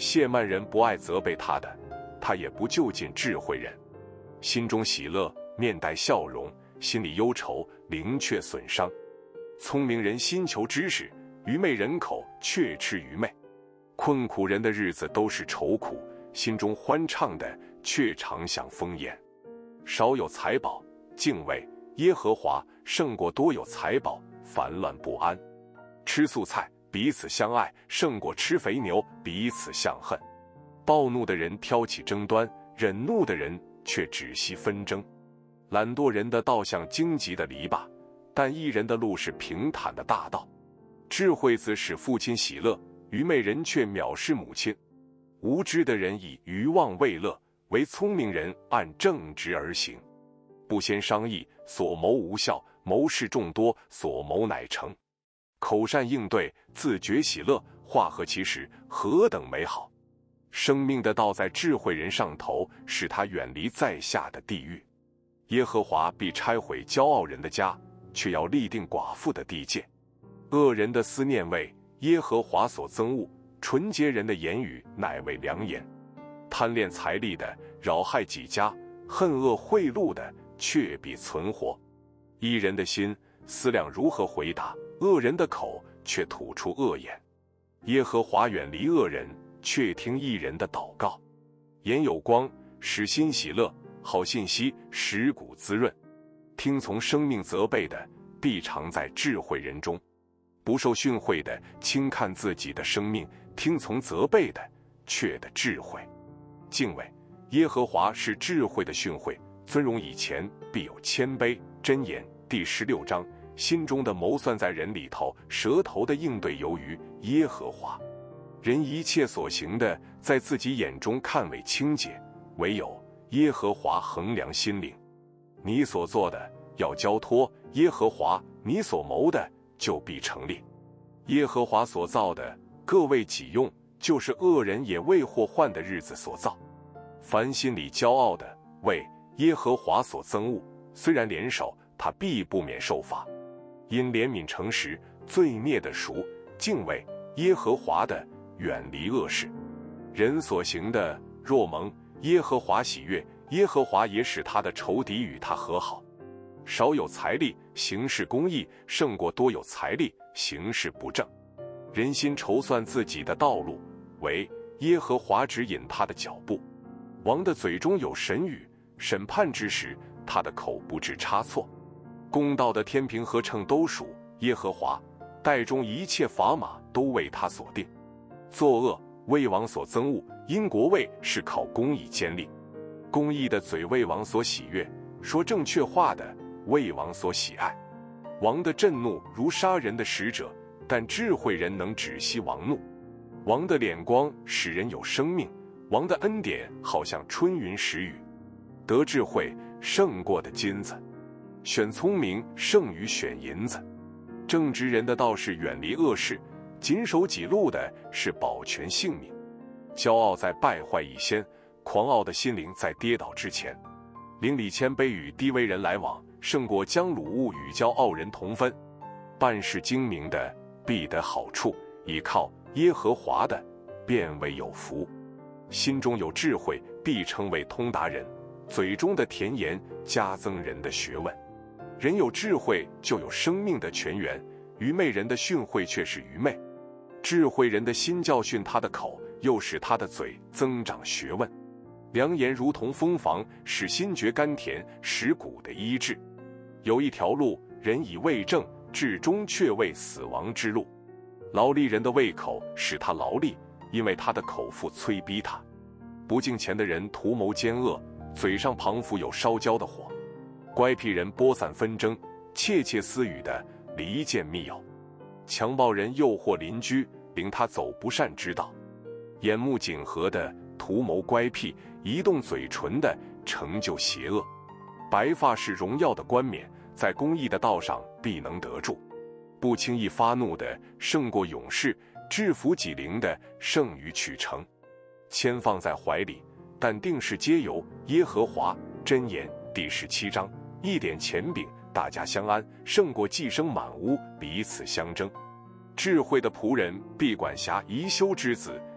谢曼人不爱责备他的，他也不就近智慧人。心中喜乐，面带笑容；心里忧愁，灵却损伤。聪明人心求知识，愚昧人口却吃愚昧。困苦人的日子都是愁苦，心中欢畅的却常享丰筵。少有财宝，敬畏耶和华胜过多有财宝，烦乱不安。吃素菜，彼此相爱，胜过吃肥牛，彼此相恨。暴怒的人挑起争端，忍怒的人却止息纷争。懒惰人的道像荆棘的篱笆，但义人的路是平坦的大道。智慧子使父亲喜乐，愚昧人却藐视母亲。无知的人以愚妄为乐，唯聪明人按正直而行。不先商议，所谋无效；谋事众多，所谋乃成。口善应对，自觉喜乐，化合其时，何等美好！生命的道在智慧人上头，使他远离在下的地狱。耶和华必拆毁骄傲人的家，却要立定寡妇的地界。恶人的思念为耶和华所憎恶，纯洁人的言语乃为良言。贪恋财力的扰害己家，恨恶贿赂的却必存活。义人的心思量如何回答，恶人的口却吐出恶言。耶和华远离恶人，却听义人的祷告。眼有光，使心喜乐；好信息使骨滋润。听从生命责备的，必常在智慧人中；不受训诲的，轻看自己的生命；听从责备的，却得智慧。敬畏耶和华是智慧的训诲，尊荣以前必有谦卑。箴言第十六章，心中的谋算在人里头，舌头的应对由于耶和华。人一切所行的，在自己眼中看为清洁，唯有耶和华衡量心灵。你所做的要交托耶和华，你所谋的就必成立。耶和华所造的，各为己用，就是恶人也为祸患的日子所造。凡心里骄傲的，为耶和华所憎恶，虽然联手，他必不免受罚。因怜悯诚实，罪孽的赎，敬畏耶和华的，远离恶事。人所行的，若蒙耶和华喜悦，耶和华也使他的仇敌与他和好。少有财力，行事公义，胜过多有财力，行事不正。人心筹算自己的道路，唯耶和华指引他的脚步。王的嘴中有神语，审判之时，他的口不致差错。公道的天平和秤都属耶和华，袋中一切砝码都为他所定。作恶为王所憎恶，因国位是靠公义坚立。公义的嘴为王所喜悦，说正确话的为王所喜爱。王的震怒如杀人的使者，但智慧人能止息王怒。王的脸光使人有生命，王的恩典好像春云时雨。得智慧胜过的金子，选聪明胜于选银子。正直人的道是远离恶事，谨守己路的是保全性命。骄傲在败坏以先，狂傲的心灵在跌倒之前。邻里谦卑与低微人来往，胜过将鲁物与骄傲人同分。办事精明的必得好处，倚靠耶和华的便为有福。心中有智慧，必称为通达人，嘴中的甜言加增人的学问。人有智慧，就有生命的泉源，愚昧人的训诲却是愚昧。智慧人的心教训他的口，又使他的嘴增长学问。良言如同蜂房，使心觉甘甜，使骨的医治。有一条路，人以为正，至终却为死亡之路。劳力人的胃口使他劳力，因为他的口腹催逼他。不敬虔的人图谋奸恶，嘴上旁附有烧焦的火。乖僻人播散纷争，窃窃私语的离间密友。强暴人诱惑邻居，领他走不善之道。眼目紧合的图谋乖僻，移动嘴唇的成就邪恶。白发是荣耀的冠冕，在公义的道上必能得住。不轻易发怒的胜过勇士，制服己灵的胜于取城。签放在怀里，但定事皆由耶和华。箴言第十七章，一点钱饼，大家相安，胜过寄生满屋，彼此相争。智慧的仆人必管辖贻羞之子，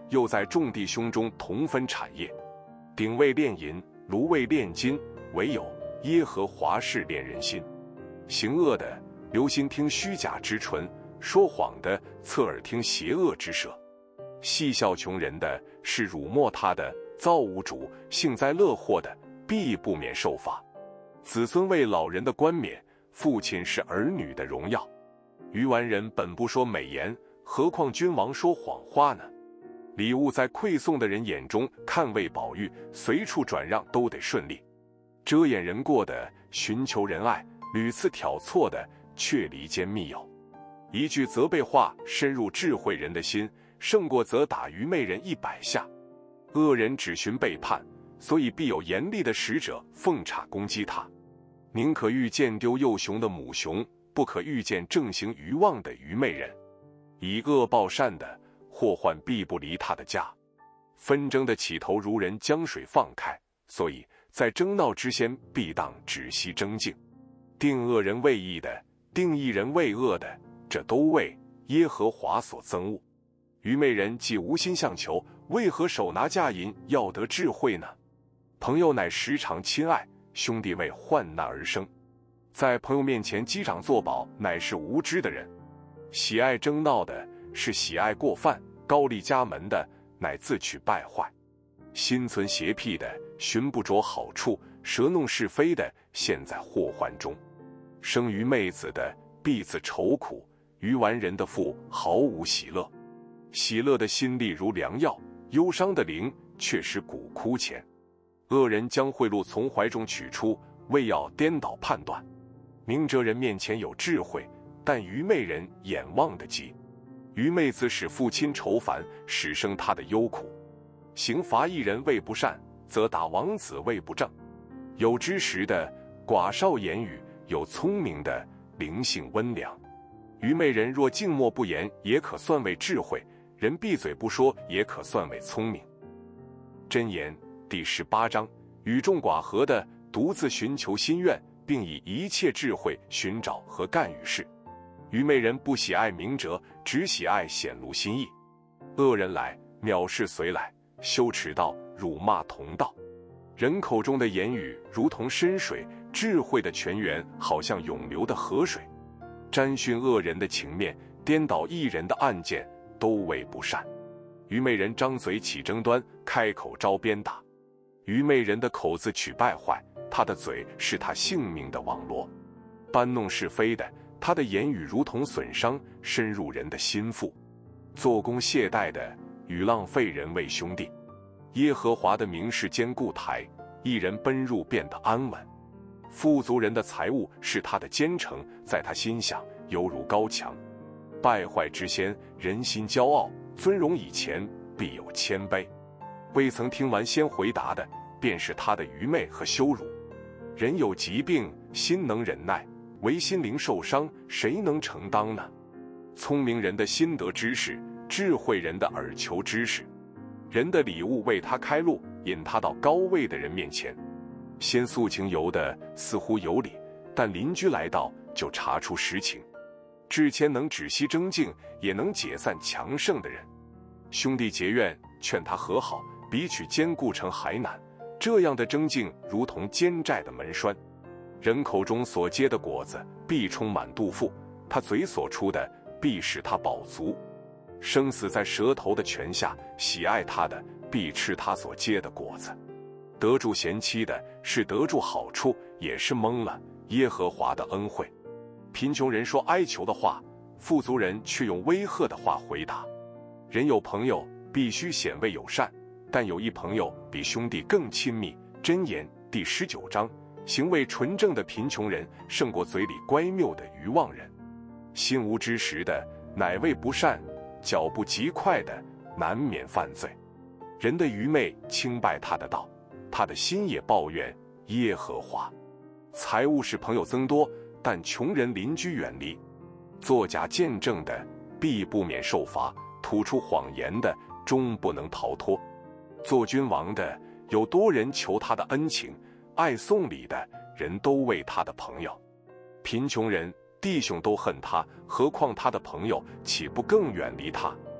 又在众弟兄中同分产业。鼎为炼银，炉为炼金，唯有耶和华是炼人心。行恶的留心听虚假之唇，说谎的侧耳听邪恶之舌。戏笑穷人的是辱没他的，造物主幸灾乐祸的必不免受罚。子孙为老人的冠冕，父亲是儿女的荣耀。愚顽人本不说美言，何况君王说谎话呢？礼物在馈送的人眼中看为宝玉，随处转让都得顺利。遮掩人过的寻求仁爱，屡次挑错的却离间密友。一句责备话深入智慧人的心，胜过责打愚昧人一百下。恶人只寻背叛，所以必有严厉的使者奉察攻击他。宁可遇见丢幼熊的母熊，不可遇见正行愚妄的愚昧人。以恶报善的，祸患必不离他的家。纷争的起头如人将水放开，所以在争闹之先，必当止息争竞。定恶人为义的，定义人为恶的，这都为耶和华所憎恶。愚昧人既无心向求，为何手拿价银要得智慧呢？朋友乃时常亲爱，兄弟为患难而生。在朋友面前击掌作保，乃是无知的人。喜爱争闹的是喜爱过犯，高丽家门的乃自取败坏。心存邪僻的寻不着好处，舌弄是非的陷在祸患中。生于昧子的必自愁苦，愚顽人的腹毫无喜乐。喜乐的心力如良药，忧伤的灵却使骨枯乾。恶人将贿赂从怀中取出，为要颠倒判断。明哲人面前有智慧，但愚昧人眼望得急。愚昧子使父亲愁烦，使生他的忧苦。刑罚一人为不善，则打王子为不正。有知识的寡少言语，有聪明的灵性温良。愚昧人若静默不言，也可算为智慧；人闭嘴不说，也可算为聪明。箴言第十八章：与众寡合的，独自寻求心愿，并以一切智慧寻找和干与事。愚昧人不喜爱明哲，只喜爱显露心意。恶人来，藐视随来；羞耻道，辱骂同道。人口中的言语如同深水，智慧的泉源好像涌流的河水。沾熏恶人的情面，颠倒义人的案件，都为不善。愚昧人张嘴起争端，开口招鞭打。愚昧人的口字取败坏，他的嘴是他性命的网罗。搬弄是非的，他的言语如同损伤，深入人的心腹。做工懈怠的，与浪费人为兄弟。耶和华的名是坚固台，一人奔入变得安稳。富足人的财物是他的坚城，在他心想犹如高墙。败坏之先，人心骄傲；尊荣以前，必有谦卑。未曾听完先回答的，便是他的愚昧和羞辱。人有疾病，心能忍耐；唯心灵受伤，谁能承当呢？聪明人的心得知识，智慧人的耳求知识。人的礼物为他开路，引他到高位的人面前。先诉情由的似乎有理，但邻居来到就查出实情。至谦能止息争竞，也能解散强盛的人。兄弟结怨，劝他和好，比取坚固城还难。这样的争竞如同坚寨的门栓。人口中所结的果子必充满肚腹，他嘴所出的必使他饱足。生死在舌头的泉下，喜爱他的必吃他所结的果子。得住贤妻的是得住好处，也是蒙了耶和华的恩惠。贫穷人说哀求的话，富足人却用威吓的话回答。人有朋友必须显为友善，但有一朋友比兄弟更亲密。箴言第十九章：行为纯正的贫穷人胜过嘴里乖谬的愚妄人。心无知识的乃为不善，脚步极快的难免犯罪。人的愚昧轻败他的道，他的心也抱怨耶和华。财物使朋友增多，但穷人邻居远离。作假见证的必不免受罚，吐出谎言的终不能逃脱。做君王的有多人求他的恩情，爱送礼的人都为他的朋友。贫穷人弟兄都恨他，何况他的朋友岂不更远离他？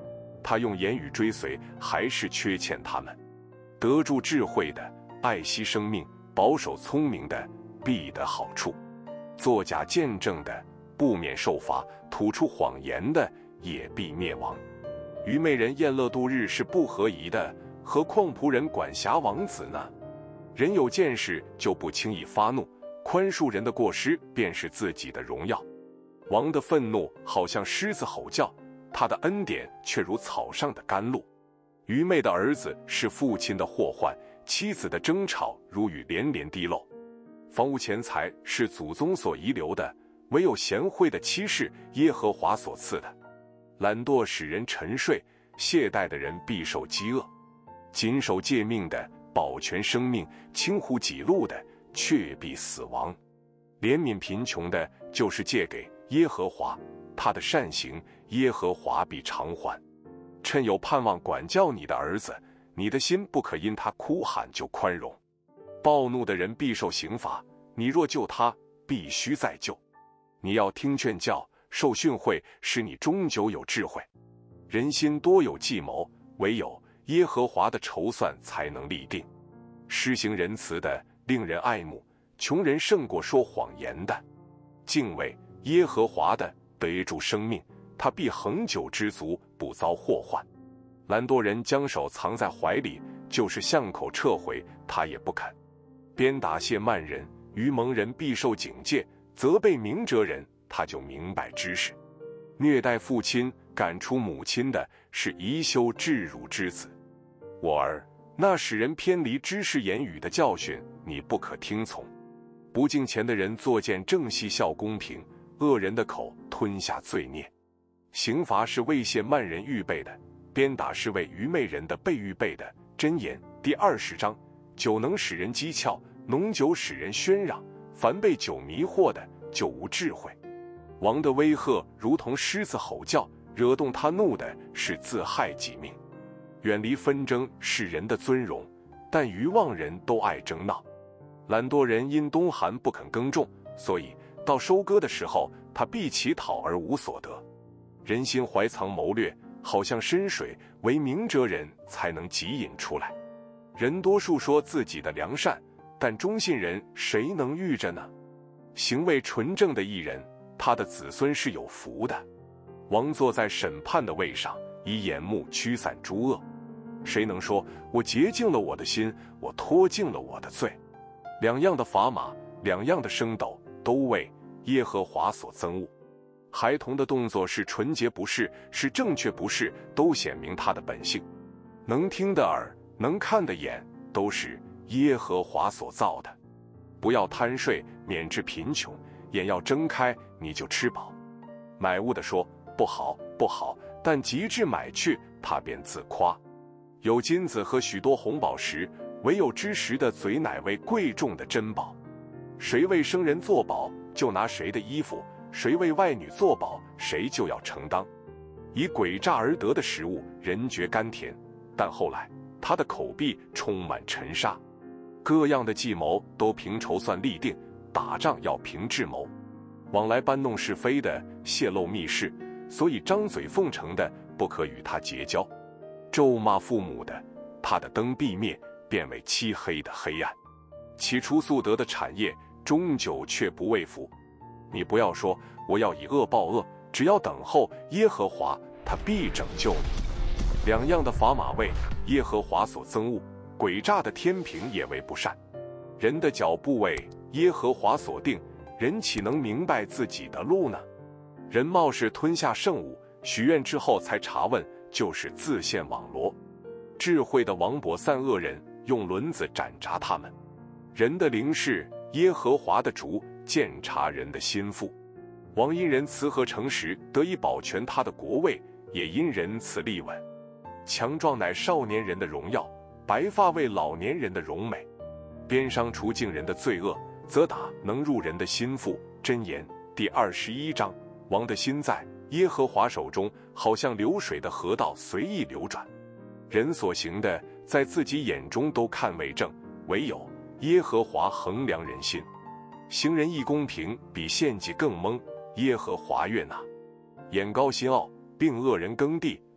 他用言语追随，还是缺欠他们。得住智慧的，爱惜生命，保守聪明的，必得好处；作假见证的，不免受罚；吐出谎言的，也必灭亡。愚昧人宴乐度日是不合宜的，何况仆人管辖王子呢？人有见识就不轻易发怒，宽恕人的过失便是自己的荣耀。王的愤怒好像狮子吼叫，他的恩典却如草上的甘露。愚昧的儿子是父亲的祸患，妻子的争吵如雨连连滴漏。房屋钱财是祖宗所遗留的，唯有贤惠的妻是耶和华所赐的。懒惰使人沉睡，懈怠的人必受饥饿。谨守诫命的保全生命，轻忽己路的却必死亡。怜悯贫穷的，就是借给耶和华，他的善行耶和华必偿还。趁有盼望管教你的儿子，你的心不可因他哭喊就宽容。暴怒的人必受刑罚，你若救他，必须再救。你要听劝教，受训诲，使你终究有智慧。人心多有计谋，唯有耶和华的筹算才能立定。施行仁慈的令人爱慕，穷人胜过说谎言的。敬畏耶和华的得住生命，他必恒久知足，不遭祸患。懒惰人将手藏在怀里，就是巷口撤回，他也不肯。鞭打亵慢人，愚蒙人必受警戒；责备明哲人，他就明白知识。虐待父亲、赶出母亲的，是贻羞稚辱之子。我儿，那使人偏离知识言语的教训，你不可听从。不敬钱的人作践正戏笑公平，恶人的口吞下罪孽。刑罚是为亵慢人预备的，鞭打是为愚昧人的被预备的。箴言第二十章：酒能使人讥诮，浓酒使人喧嚷，凡被酒迷惑的，就无智慧。王的威吓如同狮子吼叫，惹动他怒的是自害己命。远离纷争是人的尊荣，但愚妄人都爱争闹。懒惰人因冬寒不肯耕种，所以到收割的时候，他必乞讨而无所得。人心怀藏谋略，好像深水，唯明哲人才能汲饮出来。人多数说自己的良善，但忠信人谁能遇着呢？行为纯正的义人，他的子孙是有福的。王坐在审判的位上，以眼目驱散诸恶。谁能说我洁净了我的心，我脱净了我的罪？两样的砝码，两样的升斗，都为耶和华所憎恶。孩童的动作是纯洁不是，是正确不是，都显明他的本性。能听的耳，能看的眼，都是耶和华所造的。不要贪睡，免致贫穷，眼要睁开，你就吃饱。买物的说不好不好，但极致买去，他便自夸。有金子和许多红宝石，唯有知识的嘴乃为贵重的珍宝。谁为生人作保，就拿谁的衣服；谁为外女作保，谁就要承当。以诡诈而得的食物，人觉甘甜，但后来他的口壁充满尘沙。各样的计谋都凭筹算立定，打仗要凭智谋。往来搬弄是非的，泄露密事，所以张嘴奉承的，不可与他结交。咒骂父母的，他的灯必灭，变为漆黑的黑暗。起初素得的产业，终久却不为福。你不要说我要以恶报恶，只要等候耶和华，他必拯救你。两样的砝码为耶和华所憎恶，诡诈的天平也为不善。人的脚步为耶和华所定，人岂能明白自己的路呢？人冒失吞下圣物，许愿之后才查问，就是自陷网罗。智慧的王伯散恶人，用轮子斩扎他们。人的灵是耶和华的主，鉴察人的心腹。王因仁慈和诚实得以保全他的国位，也因仁慈立稳。强壮乃少年人的荣耀，白发为老年人的荣美。鞭伤除尽人的罪恶，责打能入人的心腹。箴言第二十一章：王的心在耶和华手中，好像流水的河道随意流转。人所行的，在自己眼中都看为正，唯有耶和华衡量人心。行人义公平，比献祭更蒙耶和华悦纳。眼高心傲，并恶人耕地，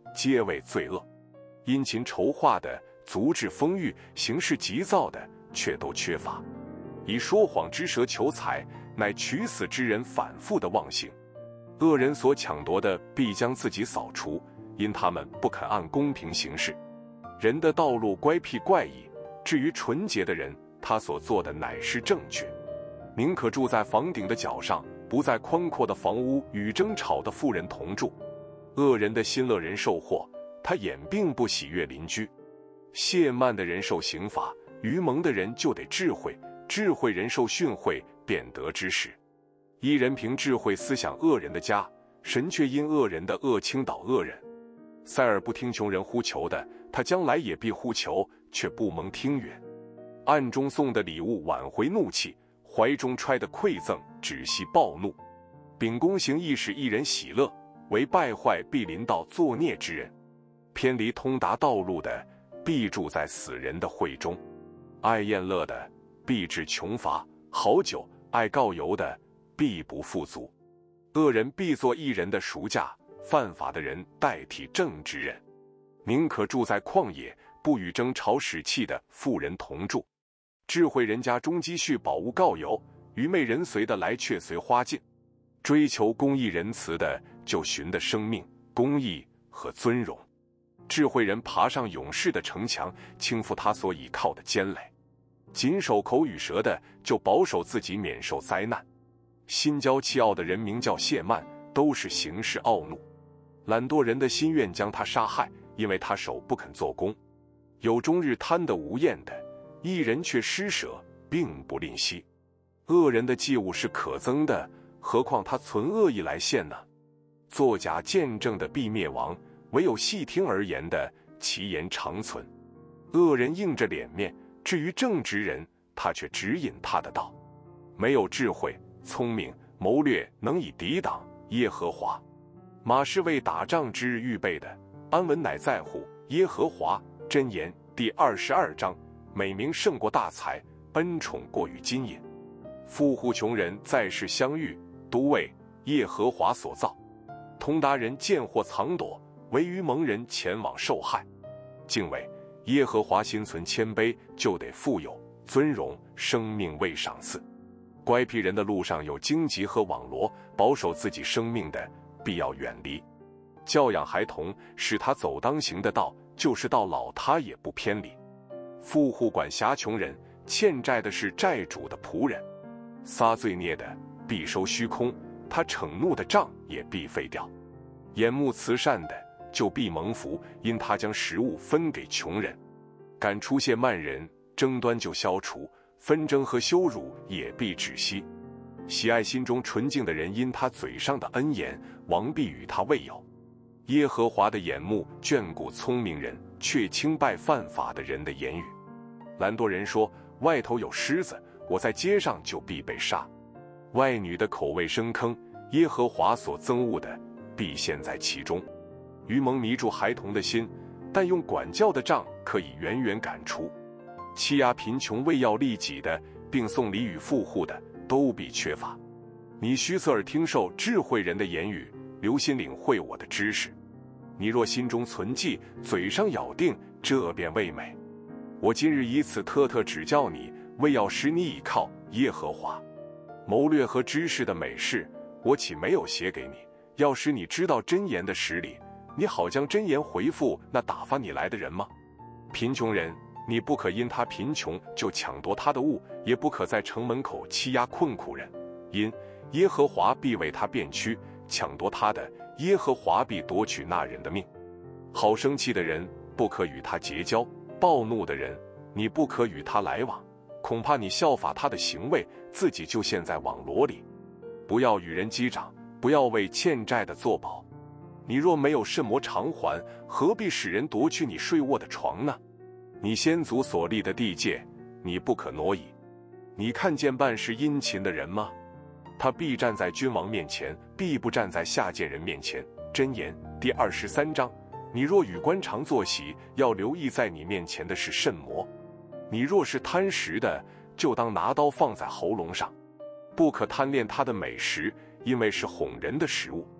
皆为罪恶。殷勤筹划的、足智丰裕、行事急躁的，却都缺乏。以说谎之舌求财，乃取死之人反复的妄行。恶人所抢夺的，必将自己扫除，因他们不肯按公平行事。人的道路乖僻怪异，至于纯洁的人，他所做的乃是正确。宁可住在房顶的角上，不在宽阔的房屋与争吵的妇人同住。恶人的心乐人受祸，他眼并不喜悦邻居。懈慢的人受刑罚，愚蒙的人就得智慧，智慧人受训诲，便得知识。一人凭智慧思想恶人的家，神却因恶人的恶倾倒恶人。塞尔不听穷人呼求的，他将来也必呼求，却不蒙听允。暗中送的礼物挽回怒气，怀中揣的馈赠止息暴怒。秉公行义使一人喜乐，为败坏必临到作孽之人。偏离通达道路的，必住在死人的会中。爱宴乐的，必致穷乏；好酒爱告油的，必不富足。恶人必做一人的赎价，犯法的人代替正直人。宁可住在旷野，不与争吵使气的妇人同住。智慧人家中积蓄宝物告油，愚昧人随的来却随花尽。追求公义仁慈的，就寻得生命、公义和尊荣。智慧人爬上勇士的城墙，倾覆他所倚靠的坚垒。谨守口与舌的，就保守自己免受灾难。心骄气傲的人名叫谢曼，都是行事傲怒。懒惰人的心愿将他杀害，因为他手不肯做工。有终日贪得无厌的，一人却施舍，并不吝惜。恶人的祭物是可憎的，何况他存恶意来献呢？作假见证的必灭亡，唯有细听而言的，其言长存。恶人硬着脸面，至于正直人，他却指引他的道。没有智慧、聪明、谋略能以抵挡耶和华。马是为打仗之日预备的，安稳乃在乎耶和华。箴言第二十二章，美名胜过大财，恩宠过于金银。富户穷人在世相遇，都为耶和华所造。通达人见祸藏躲，唯愚蒙人前往受害。敬畏耶和华，心存谦卑，就得富有尊荣，生命未赏赐。乖僻人的路上有荆棘和网罗，保守自己生命的，必要远离。教养孩童，使他走当行的道，就是到老他也不偏离。富户管辖穷人，欠债的是债主的仆人。撒罪孽的必收虚空，他惩怒的杖也必废掉。眼目慈善的就必蒙福，因他将食物分给穷人。敢出谢慢人，争端就消除，纷争和羞辱也必止息。喜爱心中纯净的人，因他嘴上的恩言，王必与他为友。耶和华的眼目眷顾聪明人，却轻拜犯法的人的言语。懒惰人说，外头有狮子，我在街上就必被杀。外女的口味深坑，耶和华所憎恶的，必陷在其中。愚蒙迷住孩童的心，但用管教的杖可以远远赶出。欺压贫穷为要利己的，并送礼与富户的，都必缺乏。你须侧耳听受智慧人的言语，留心领会我的知识。你若心中存记，嘴上咬定，这便为美。我今日以此特特指教你，为要使你倚靠耶和华。谋略和知识的美事，我岂没有写给你？要使你知道箴言的实理，你好将箴言回复那打发你来的人吗？贫穷人，你不可因他贫穷就抢夺他的物，也不可在城门口欺压困苦人，因耶和华必为他变屈，抢夺他的，耶和华必夺取那人的命。好生气的人不可与他结交，暴怒的人你不可与他来往，恐怕你效法他的行为，自己就陷在网罗里。不要与人击掌，不要为欠债的作保。你若没有甚魔偿还，何必使人夺去你睡卧的床呢？你先祖所立的地界，你不可挪移。你看见办事殷勤的人吗？他必站在君王面前，必不站在下贱人面前。箴言第二十三章，你若与官常坐席，要留意在你面前的是甚魔。你若是贪食的，就当拿刀放在喉咙上，不可贪恋他的美食，因为是哄人的食物。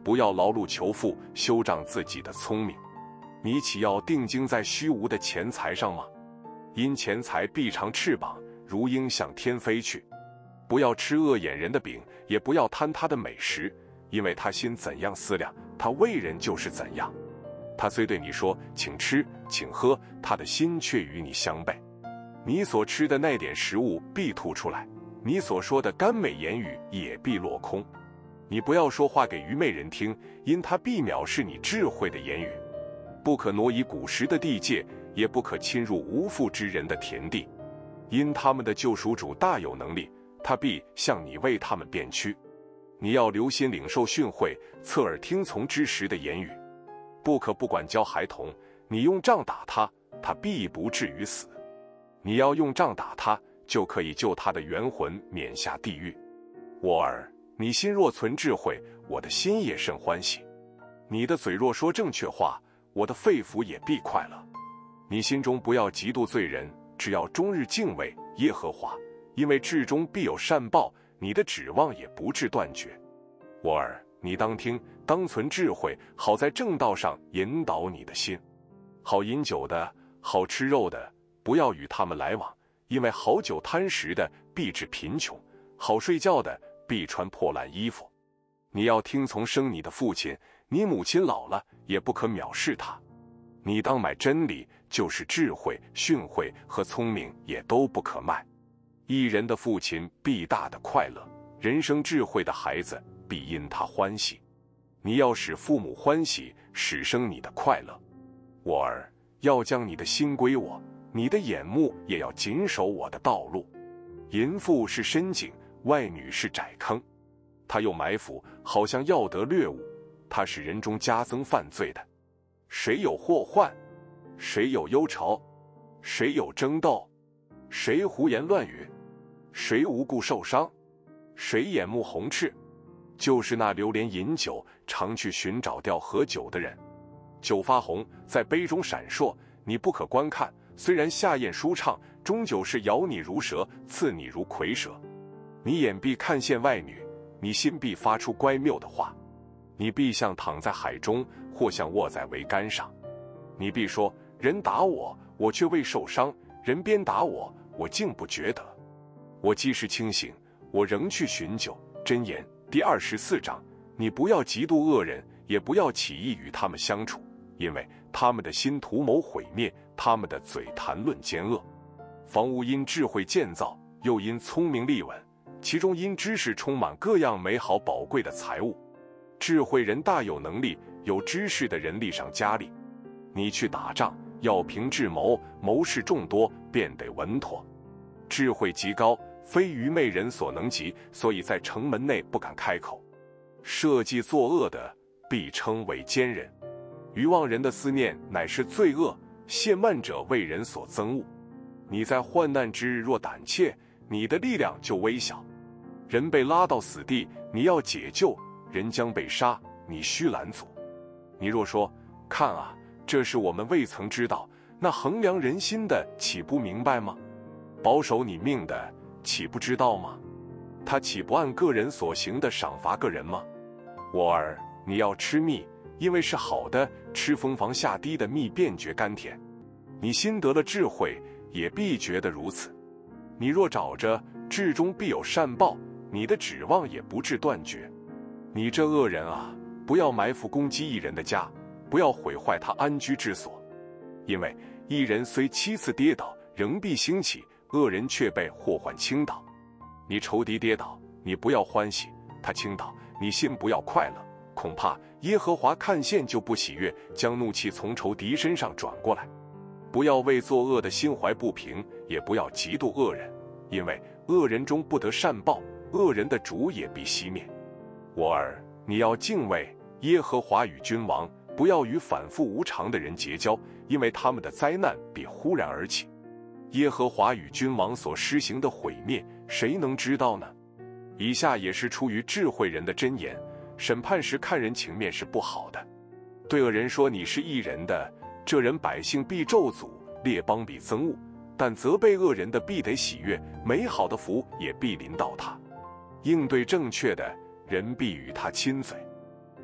不要劳碌求富，修长自己的聪明。你岂要定睛在虚无的钱财上吗？因钱财臂长翅膀，如鹰向天飞去。不要吃恶眼人的饼，也不要贪他的美食，因为他心怎样思量，他为人就是怎样。他虽对你说请吃请喝，他的心却与你相悖。你所吃的那点食物必吐出来，你所说的甘美言语也必落空。你不要说话给愚昧人听，因他必藐视你智慧的言语。不可挪移古时的地界，也不可侵入无父之人的田地，因他们的救赎主大有能力，他必向你为他们辩屈。你要留心领受训诲，侧耳听从知识的言语。不可不管教孩童，你用杖打他，他必不至于死。你要用杖打他，就可以救他的元魂免下地狱。我儿，你心若存智慧，我的心也甚欢喜。你的嘴若说正确话，我的肺腑也必快乐。你心中不要嫉妒罪人，只要终日敬畏耶和华，因为至终必有善报，你的指望也不致断绝。我儿，你当听，当存智慧，好在正道上引导你的心。好饮酒的，好吃肉的，不要与他们来往，因为好酒贪食的必致贫穷，好睡觉的必穿破烂衣服。你要听从生你的父亲，你母亲老了也不可藐视他。你当买真理，就是智慧、训诲和聪明也都不可卖。一人的父亲必大的快乐，人生智慧的孩子必因他欢喜。你要使父母欢喜，使生你的快乐。我儿，要将你的心归我，你的眼目也要谨守我的道路。淫妇是深井，外女是窄坑。他又埋伏，好像要得掠物，他是人中加增犯罪的。谁有祸患？谁有忧愁？谁有争斗？谁胡言乱语？谁无故受伤？谁眼目红赤？就是那流连饮酒，常去寻找调和酒的人。酒发红，在杯中闪烁，你不可观看，虽然下咽舒畅，终究是咬你如蛇，刺你如蝰蛇。你眼必看见外女，你心必发出乖谬的话。你必像躺在海中，或像卧在桅杆上。你必说，人打我，我却未受伤；人鞭打我，我竟不觉得。我既是清醒，我仍去寻酒。箴言第二十四章，你不要嫉妒恶人，也不要起意与他们相处，因为他们的心图谋毁灭，他们的嘴谈论奸恶。房屋因智慧建造，又因聪明立稳，其中因知识充满各样美好宝贵的财物。智慧人大有能力，有知识的人力上加力。你去打仗，要凭智谋，谋士众多，便得稳妥。智慧极高，非愚昧人所能及，所以在城门内不敢开口。设计作恶的，必称为奸人。愚妄人的思念乃是罪恶，亵慢者为人所憎恶。你在患难之日若胆怯，你的力量就微小。人被拉到死地，你要解救；人将被杀，你须拦阻。你若说，看啊，这是我们未曾知道，那衡量人心的岂不明白吗？保守你命的岂不知道吗？他岂不按个人所行的赏罚个人吗？我儿，你要吃蜜，因为是好的，吃蜂房下滴的蜜便觉甘甜。你心得了智慧，也必觉得如此。你若找着，至终必有善报，你的指望也不致断绝。你这恶人啊，不要埋伏攻击一人的家，不要毁坏他安居之所。因为一人虽七次跌倒，仍必兴起，恶人却被祸患倾倒。你仇敌跌倒，你不要欢喜；他倾倒，你心不要快乐。恐怕耶和华看见就不喜悦，将怒气从仇敌身上转过来。不要为作恶的心怀不平，也不要嫉妒恶人，因为恶人中不得善报，恶人的主也必熄灭。我儿，你要敬畏耶和华与君王，不要与反复无常的人结交，因为他们的灾难必忽然而起。耶和华与君王所施行的毁灭，谁能知道呢？以下也是出于智慧人的箴言：审判时看人情面是不好的。对恶人说你是义人的，这人百姓必咒诅，列邦必憎恶；但责备恶人的必得喜悦，美好的福也必临到他。应对正确的人必与他亲嘴。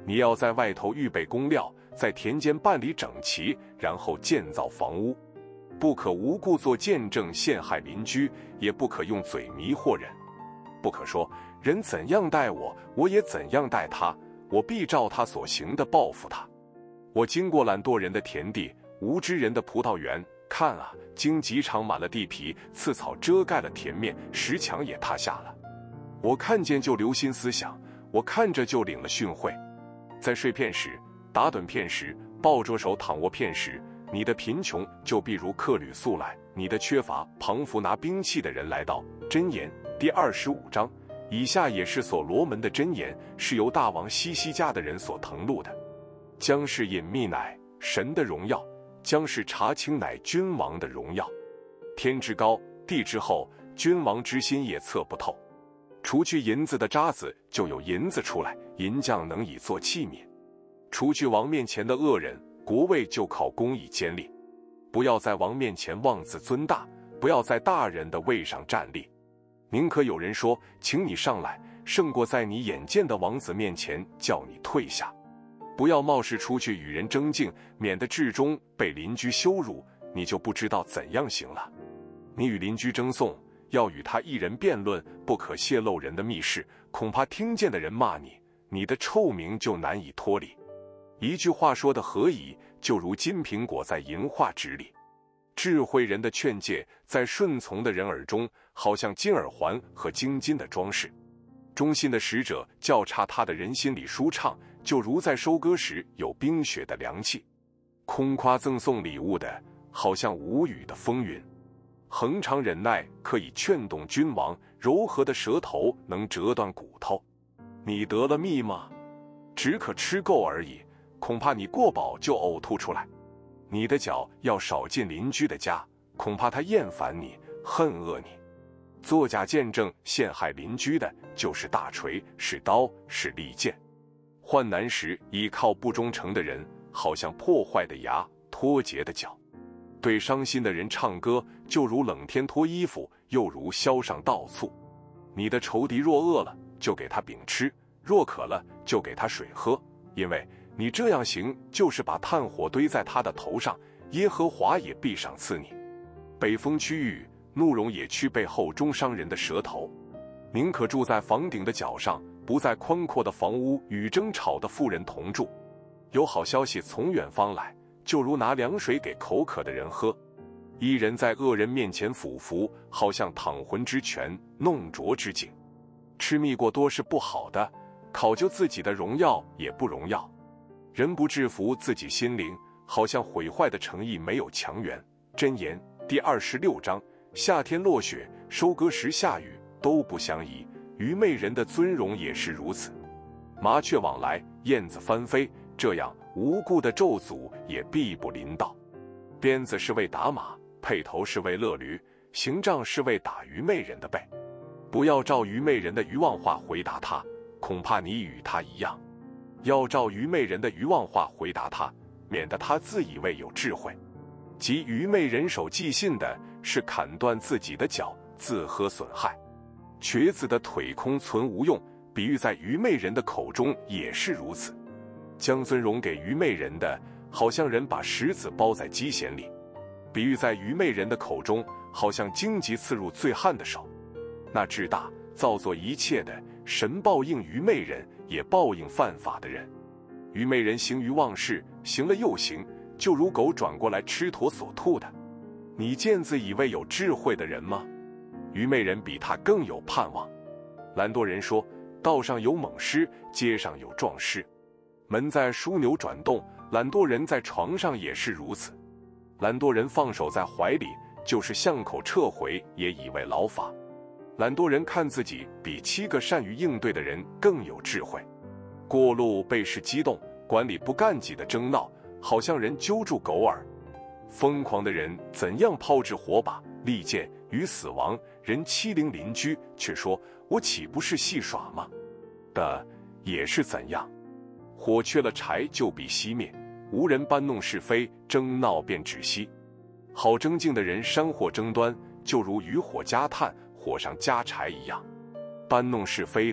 你要在外头预备工料，在田间办理整齐，然后建造房屋。不可无故做见证陷害邻居，也不可用嘴迷惑人。不可说人怎样待我，我也怎样待他，我必照他所行的报复他。我经过懒惰人的田地，无知人的葡萄园，看啊，荆棘长满了地皮，刺草遮盖了田面，石墙也塌下了。我看见就留心思想，我看着就领了训诲。在睡片时，打盹片时，抱着手躺卧片时，你的贫穷就必如客旅速来，你的缺乏庞服拿兵器的人来到。箴言第二十五章以下也是所罗门的箴言，是由大王西西家的人所誊录的。将是隐秘乃神的荣耀，将是查清乃君王的荣耀。天之高，地之厚，君王之心也测不透。除去银子的渣子，就有银子出来，银匠能以做器皿。除去王面前的恶人，国位就靠公义坚立。不要在王面前妄自尊大，不要在大人的位上站立。宁可有人说，请你上来，胜过在你眼见的王子面前叫你退下。不要冒失出去与人争竞，免得至终被邻居羞辱，你就不知道怎样行了。你与邻居争讼，要与他一人辩论，不可泄露人的密事，恐怕听见的人骂你，你的臭名就难以脱离。一句话说的合宜，就如金苹果在银画纸里。智慧人的劝诫在顺从的人耳中，好像金耳环和精金的装饰。忠心的使者教察他的人心里舒畅，就如在收割时有冰雪的凉气。空夸赠送礼物的，好像无雨的风云。恒常忍耐可以劝动君王，柔和的舌头能折断骨头。你得了蜜吗？只可吃够而已，恐怕你过饱就呕吐出来。你的脚要少进邻居的家，恐怕他厌烦你，恨恶你。作假见证陷害邻居的，就是大锤，是刀，是利剑。患难时倚靠不忠诚的人，好像破坏的牙，脱节的脚。对伤心的人唱歌，就如冷天脱衣服，又如箫上倒醋。你的仇敌若饿了，就给他饼吃；若渴了，就给他水喝。因为你这样行，就是把炭火堆在他的头上，耶和华也必赏赐你。北风驱雨，怒容也驱背后中伤人的舌头。宁可住在房顶的角上，不在宽阔的房屋与争吵的妇人同住。有好消息从远方来，就如拿凉水给口渴的人喝。一人在恶人面前俯伏，好像淌浑之泉，弄浊之井。吃蜜过多是不好的，考究自己的荣耀也不荣耀。人不制服自己心灵，好像毁坏的城邑没有墙垣。箴言第二十六章，夏天落雪，收割时下雨，都不相宜。愚昧人的尊荣也是如此。麻雀往来，燕子翻飞，这样无故的咒诅也必不临到。鞭子是为打马，辔头是为勒驴，刑杖是为打愚昧人的背。不要照愚昧人的愚妄话回答他，恐怕你与他一样。要照愚昧人的愚妄话回答他，免得他自以为有智慧。即愚昧人守记信的，是砍断自己的脚，自呵损害。瘸子的腿空存无用，比喻在愚昧人的口中也是如此。将尊荣给愚昧人的，好像人把石子包在鸡弦里；比喻在愚昧人的口中，好像荆棘刺入醉汉的手。那至大造作一切的，神报应愚昧人，也报应犯法的人。愚昧人行于妄事，行了又行，就如狗转过来吃妥所吐的。你见自以为有智慧的人吗？愚昧人比他更有盼望。懒惰人说，道上有猛狮，街上有壮狮。门在枢纽转动，懒惰人在床上也是如此。懒惰人放手在怀里，就是巷口撤回，也以为劳法。懒惰人看自己比七个善于应对的人更有智慧。过路被事激动，管理不干己的争闹，好像人揪住狗耳。疯狂的人怎样抛掷火把、利剑与死亡，人欺凌邻居，却说我岂不是戏耍吗？的也是怎样。火缺了柴就必熄灭，无人搬弄是非，争闹便止息。好争竞的人山火争端，就如渔火加炭，火上加柴一样。搬弄是非的，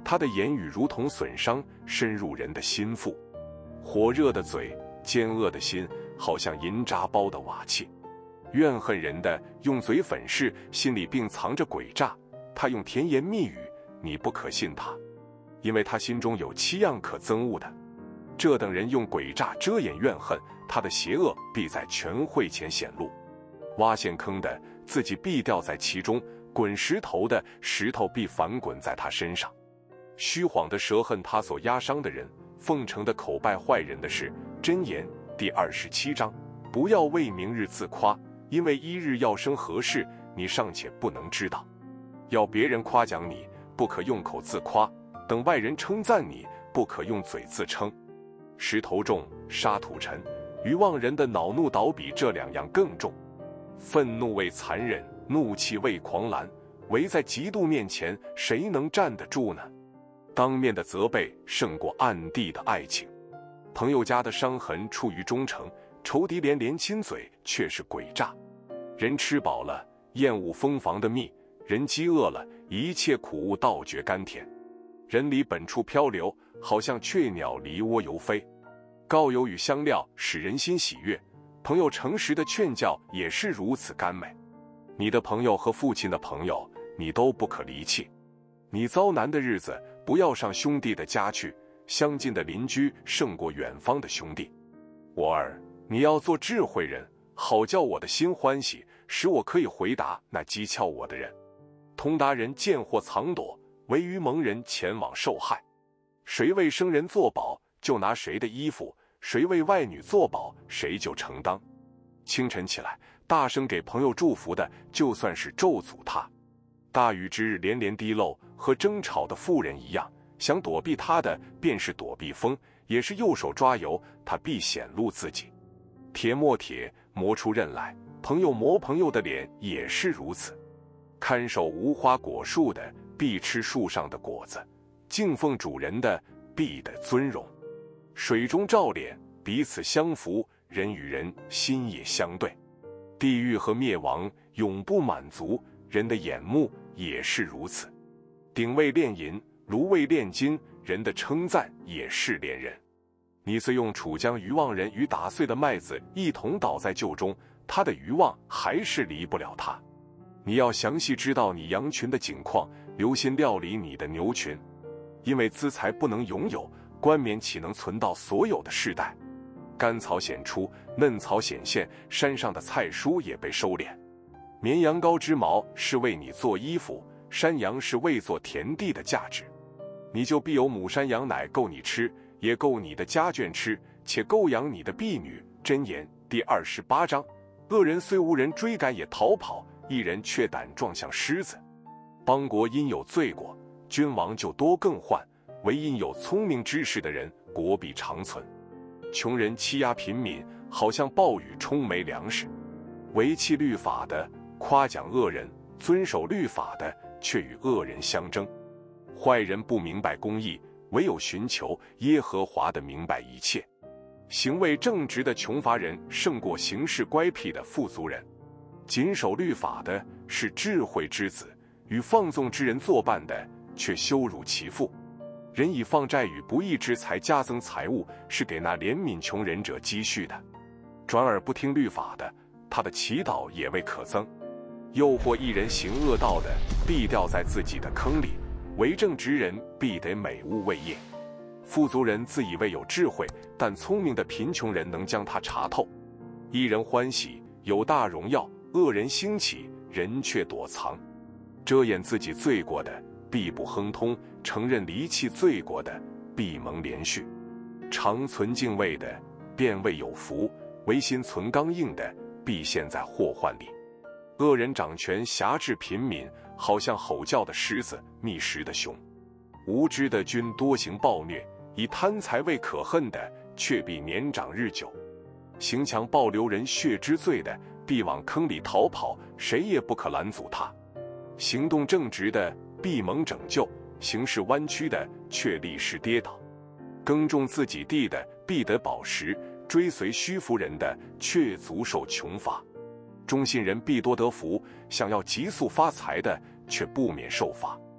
他的言语如同损伤，深入人的心腹。火热的嘴，奸恶的心，好像银渣包的瓦器。怨恨人的用嘴粉饰，心里并藏着诡诈。他用甜言蜜语，你不可信他，因为他心中有七样可憎恶的。这等人用诡诈遮掩怨恨，他的邪恶必在全会前显露。挖陷坑的，自己必掉在其中；滚石头的，石头必反滚在他身上。虚谎的舌恨他所压伤的人，奉承的口败坏人的事。箴言第二十七章：不要为明日自夸，因为一日要生何事，你尚且不能知道。要别人夸奖你，不可用口自夸；等外人称赞你，不可用嘴自称。石头重，沙土沉，愚妄人的恼怒倒比这两样更重。愤怒为残忍，怒气为狂澜，唯在嫉妒面前，谁能站得住呢？当面的责备胜过暗地的爱情。朋友家的伤痕出于忠诚，仇敌连连亲嘴却是诡诈。人吃饱了，厌恶蜂房的蜜；人饥饿了，一切苦物倒觉甘甜。人离本处漂流，好像雀鸟离窝游飞。膏油与香料使人心喜悦，朋友诚实的劝教也是如此甘美。你的朋友和父亲的朋友，你都不可离弃。你遭难的日子，不要上兄弟的家去，相近的邻居胜过远方的兄弟。我儿，你要做智慧人，好叫我的心欢喜，使我可以回答那讥诮我的人。通达人见祸藏躲，唯愚蒙人前往受害。谁为生人作保，就拿谁的衣服；谁为外女作保，谁就承当。清晨起来，大声给朋友祝福的，就算是咒诅他。大雨之日连连滴漏，和争吵的妇人一样，想躲避他的，便是躲避风，也是右手抓油，他必显露自己。铁磨铁，磨出刃来，朋友磨朋友的脸也是如此。看守无花果树的，必吃树上的果子；敬奉主人的，必得尊荣。水中照脸，彼此相扶，人与人心也相对。地狱和灭亡永不满足，人的眼目也是如此。鼎为炼银，炉为炼金，人的称赞也是炼人。你虽用楚将愚妄人与打碎的麦子一同倒在臼中，他的愚妄还是离不了他。你要详细知道你羊群的景况，留心料理你的牛群，因为资财不能永有，冠冕岂能存到所有的世代？甘草显出，嫩草显现，山上的菜蔬也被收敛。绵羊羔之毛是为你做衣服，山羊是为做田地的价值。你就必有母山羊奶够你吃，也够你的家眷吃，且够养你的婢女。箴言第二十八章：恶人虽无人追赶也逃跑，一人却胆壮像狮子。邦国因有罪过，君王就多更换；唯因有聪明知识的人，国必长存。穷人欺压贫民，好像暴雨冲没粮食。违弃律法的夸奖恶人，遵守律法的却与恶人相争。坏人不明白公义，唯有寻求耶和华的明白一切。行为正直的穷乏人胜过行事乖僻的富足人。谨守律法的是智慧之子，与放纵之人作伴的却羞辱其父。人以放债与不义之财加增财物，是给那怜悯穷人者积蓄的。转而不听律法的，他的祈祷也未可增。诱惑一人行恶道的，必掉在自己的坑里；为正直人必得美物为业。富足人自以为有智慧，但聪明的贫穷人能将他查透。一人欢喜，有大荣耀；恶人兴起，人却躲藏。遮掩自己罪过的，必不亨通；承认离弃罪过的，必蒙连续。常存敬畏的，便为有福；唯心存刚硬的，必陷在祸患里。恶人掌权，辖制贫民，好像吼叫的狮子，觅食的熊。无知的君多行暴虐，以贪财为可恨的，却必年长日久。行强暴流人血之罪的，必往坑里逃跑，谁也不可拦阻他。行动正直的必蒙拯救，行事弯曲的却立时跌倒。耕种自己地的必得饱食，追随虚浮人的却足受穷乏。忠信人必多得福，想要急速发财的却不免受罚。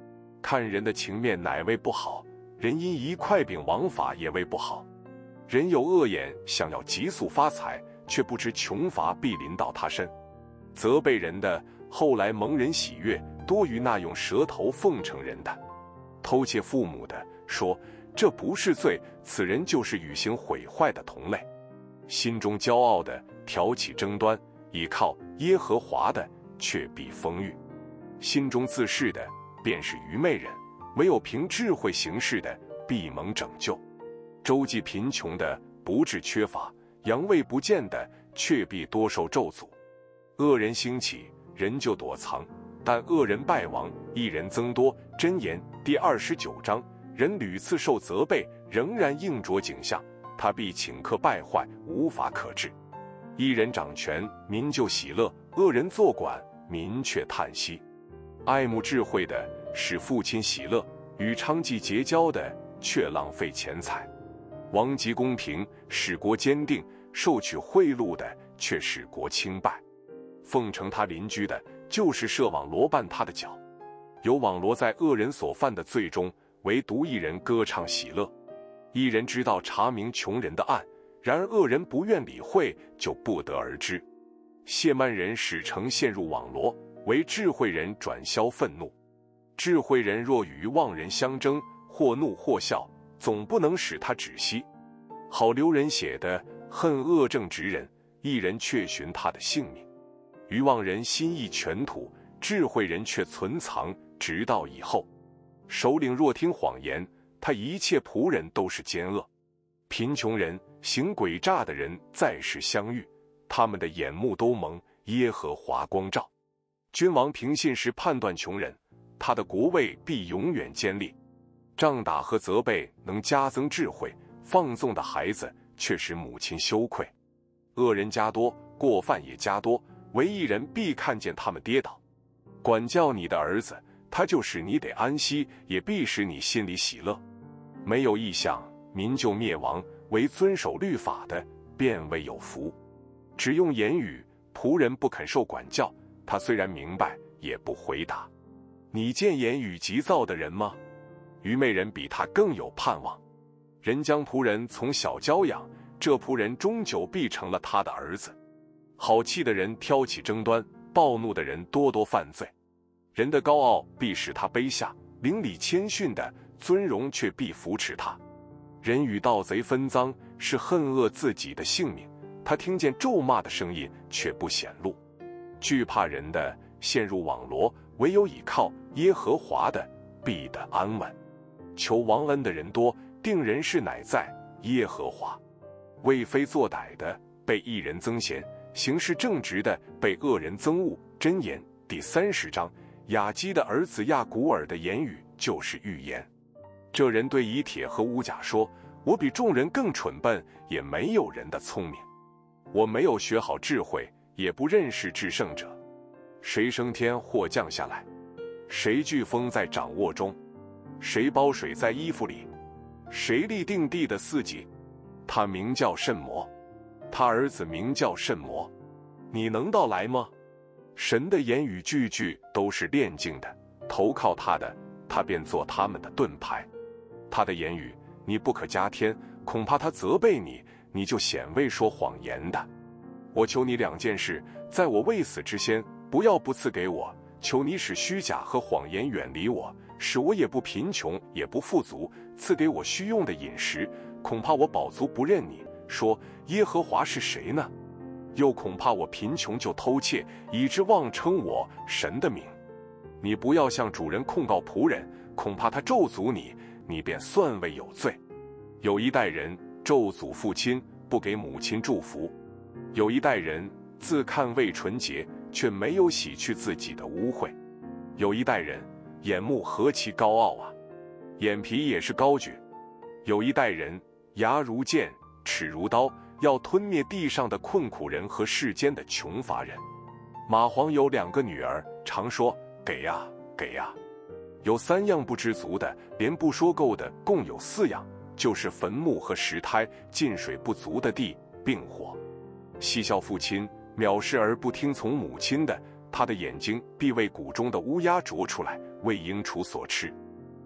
看人的情面哪位不好，人因一块饼枉法也未不好。人有恶眼，想要急速发财，却不知穷乏必临到他身。责备人的，后来蒙人喜悦，多于那用舌头奉承人的。偷窃父母的，说这不是罪，此人就是与行毁坏的同类。心中骄傲的，挑起争端，倚靠耶和华的，却必丰裕。心中自恃的，便是愚昧人，唯有凭智慧行事的，必蒙拯救。周济贫穷的，不致缺乏；扬位不见的，却必多受咒诅。恶人兴起，人就躲藏；但恶人败亡，一人增多。箴言第二十九章：人屡次受责备，仍然硬着颈项，他必顷刻败坏，无法可治。一人掌权，民就喜乐；恶人作管，民却叹息。爱慕智慧的，使父亲喜乐；与娼妓结交的，却浪费钱财。王极公平，使国坚定；受取贿赂的，却使国倾败。奉承他邻居的，就是设网罗绊他的脚。有网罗在恶人所犯的罪中，唯独一人歌唱喜乐。一人知道查明穷人的案，然而恶人不愿理会，就不得而知。亵慢人使诚陷入网罗，唯智慧人转消愤怒。智慧人若与妄人相争，或怒或笑，总不能使他止息。好流人血的，恨恶正直人，一人却寻他的性命。愚妄人心意全土，智慧人却存藏，直到以后。首领若听谎言，他一切仆人都是奸恶。贫穷人行诡诈的人在世相遇，他们的眼目都蒙耶和华光照。君王凭信实判断穷人，他的国位必永远坚立。杖打和责备能加增智慧，放纵的孩子却使母亲羞愧。恶人加多，过犯也加多，唯一人必看见他们跌倒。管教你的儿子，他就使你得安息，也必使你心里喜乐。没有异象，民就灭亡；唯遵守律法的，便为有福。只用言语，仆人不肯受管教，他虽然明白，也不回答。你见言语急躁的人吗？愚昧人比他更有盼望。人将仆人从小教养，这仆人终究必成了他的儿子。好气的人挑起争端，暴怒的人多多犯罪。人的高傲必使他卑下，邻里谦逊的尊荣却必扶持他。人与盗贼分赃，是恨恶自己的性命。他听见咒骂的声音，却不显露。惧怕人的陷入网罗，唯有倚靠耶和华的，必得安稳。求王恩的人多，定人事乃在耶和华。为非作歹的被一人增贤，行事正直的被恶人憎恶。箴言第三十章：雅基的儿子亚古尔的言语就是预言。这人对以铁和乌甲说：我比众人更蠢笨，也没有人的聪明。我没有学好智慧，也不认识至圣者。谁升天或降下来？谁聚风在掌握中？谁包水在衣服里？谁立定地的四极？他名叫甚魔？他儿子名叫甚魔？你能到来吗？神的言语句句都是炼净的，投靠他的，他便做他们的盾牌。他的言语你不可加添，恐怕他责备你，你就显为说谎言的。我求你两件事，在我未死之先，不要不赐给我。求你使虚假和谎言远离我，使我也不贫穷也不富足，赐给我虚用的饮食。恐怕我饱足不认你，说耶和华是谁呢？又恐怕我贫穷就偷窃，以致妄称我神的名。你不要向主人控告仆人，恐怕他咒诅你，你便算为有罪。有一代人咒诅父亲，不给母亲祝福；有一代人自看为纯洁，却没有洗去自己的污秽；有一代人眼目何其高傲啊，眼皮也是高举；有一代人牙如剑，齿如刀，要吞灭地上的困苦人和世间的穷乏人。蚂蟥有两个女儿，常说给呀给呀。有三样不知足的，连不说够的共有四样，就是坟墓和石胎，进水不足的地，并火。嬉笑父亲，藐视而不听从母亲的，他的眼睛必为谷中的乌鸦啄出来，为鹰雏所吃。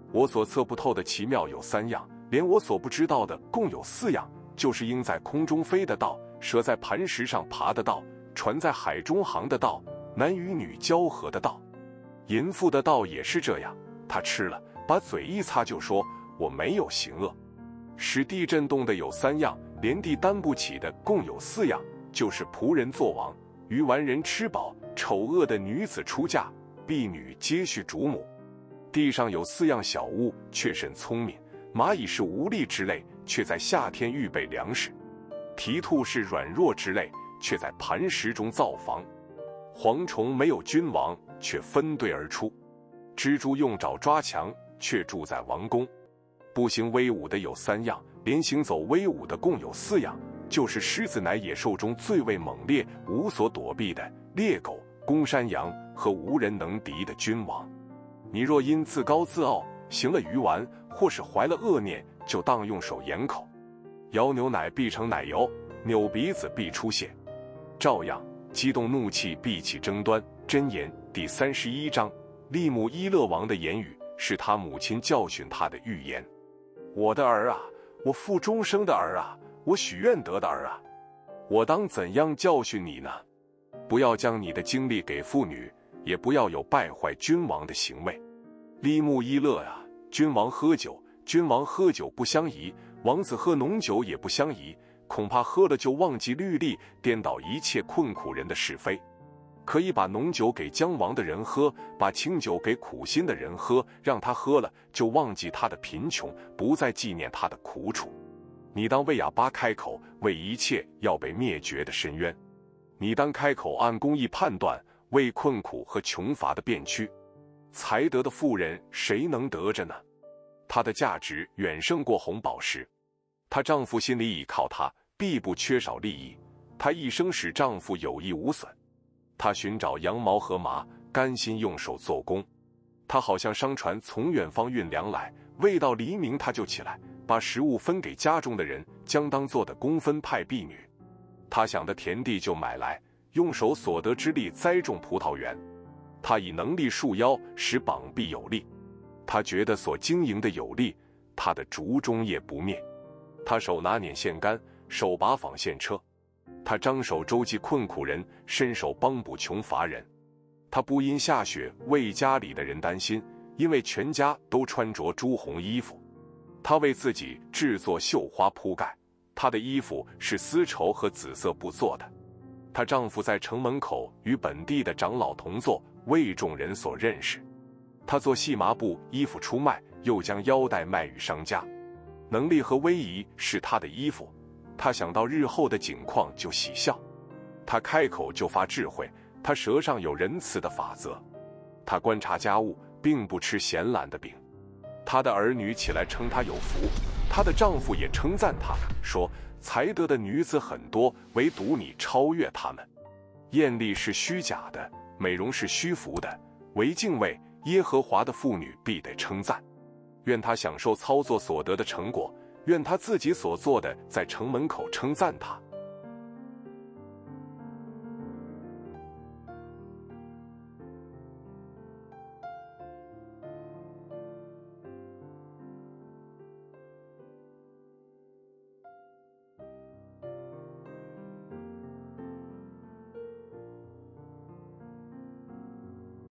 我所测不透的奇妙有三样，连我所不知道的共有四样，就是鹰在空中飞的道，蛇在磐石上爬的道，船在海中航的道，男与女交合的道。淫妇的道也是这样，她吃了，把嘴一擦就说我没有行恶。使地震动的有三样，连地担不起的共有四样，就是仆人作王，愚顽人吃饱，丑恶的女子出嫁，婢女接续主母。地上有四样小物，却甚聪明，蚂蚁是无力之类，却在夏天预备粮食；蹄兔是软弱之类，却在磐石中造房；蝗虫没有君王，却分队而出；蜘蛛用爪抓墙，却住在王宫。步行威武的有三样，连行走威武的共有四样，就是狮子乃野兽中最为猛烈，无所躲避的；猎狗、公山羊和无人能敌的君王。你若因自高自傲，行了愚顽，或是怀了恶念，就当用手掩口。摇牛奶必成奶油，扭鼻子必出血。照样，激动怒气必起争端。箴言第三十一章，利姆伊勒王的言语是他母亲教训他的预言。我的儿啊，我腹中生的儿啊，我许愿得的儿啊，我当怎样教训你呢？不要将你的精力给妇女，也不要有败坏君王的行为。利木伊勒啊，君王喝酒，君王喝酒不相宜，王子喝浓酒也不相宜，恐怕喝了就忘记律例，颠倒一切困苦人的是非。可以把浓酒给将亡的人喝，把清酒给苦心的人喝，让他喝了就忘记他的贫穷，不再纪念他的苦楚。你当为哑巴开口，为一切要被灭绝的深渊。你当开口按公义判断，为困苦和穷乏的辩屈。才德的妇人谁能得着呢？她的价值远胜过红宝石。她丈夫心里倚靠她，必不缺少利益。她一生使丈夫有益无损。她寻找羊毛和麻，甘心用手做工。她好像商船从远方运粮来，未到黎明她就起来，把食物分给家中的人，将当做的工分派婢女。她想的田地就买来，用手所得之力栽种葡萄园。她以能力束腰，使膀臂有力。她觉得所经营的有力，她的烛终夜不灭。她手拿捻线杆，手把纺线车。他张手周济困苦人，伸手帮补穷乏人。他不因下雪为家里的人担心，因为全家都穿着朱红衣服。他为自己制作绣花铺盖，他的衣服是丝绸和紫色布做的。她丈夫在城门口与本地的长老同坐，为众人所认识。他做细麻布衣服出卖，又将腰带卖与商家。能力和威仪是他的衣服。他想到日后的景况就喜笑，他开口就发智慧，他舌上有仁慈的法则。他观察家务，并不吃闲懒的饼。他的儿女起来称他有福，她的丈夫也称赞她，说才德的女子很多，唯独你超越她们。艳丽是虚假的，美容是虚浮的，唯敬畏耶和华的妇女必得称赞。愿她享受操作所得的成果，愿她自己所做的在城门口称赞她。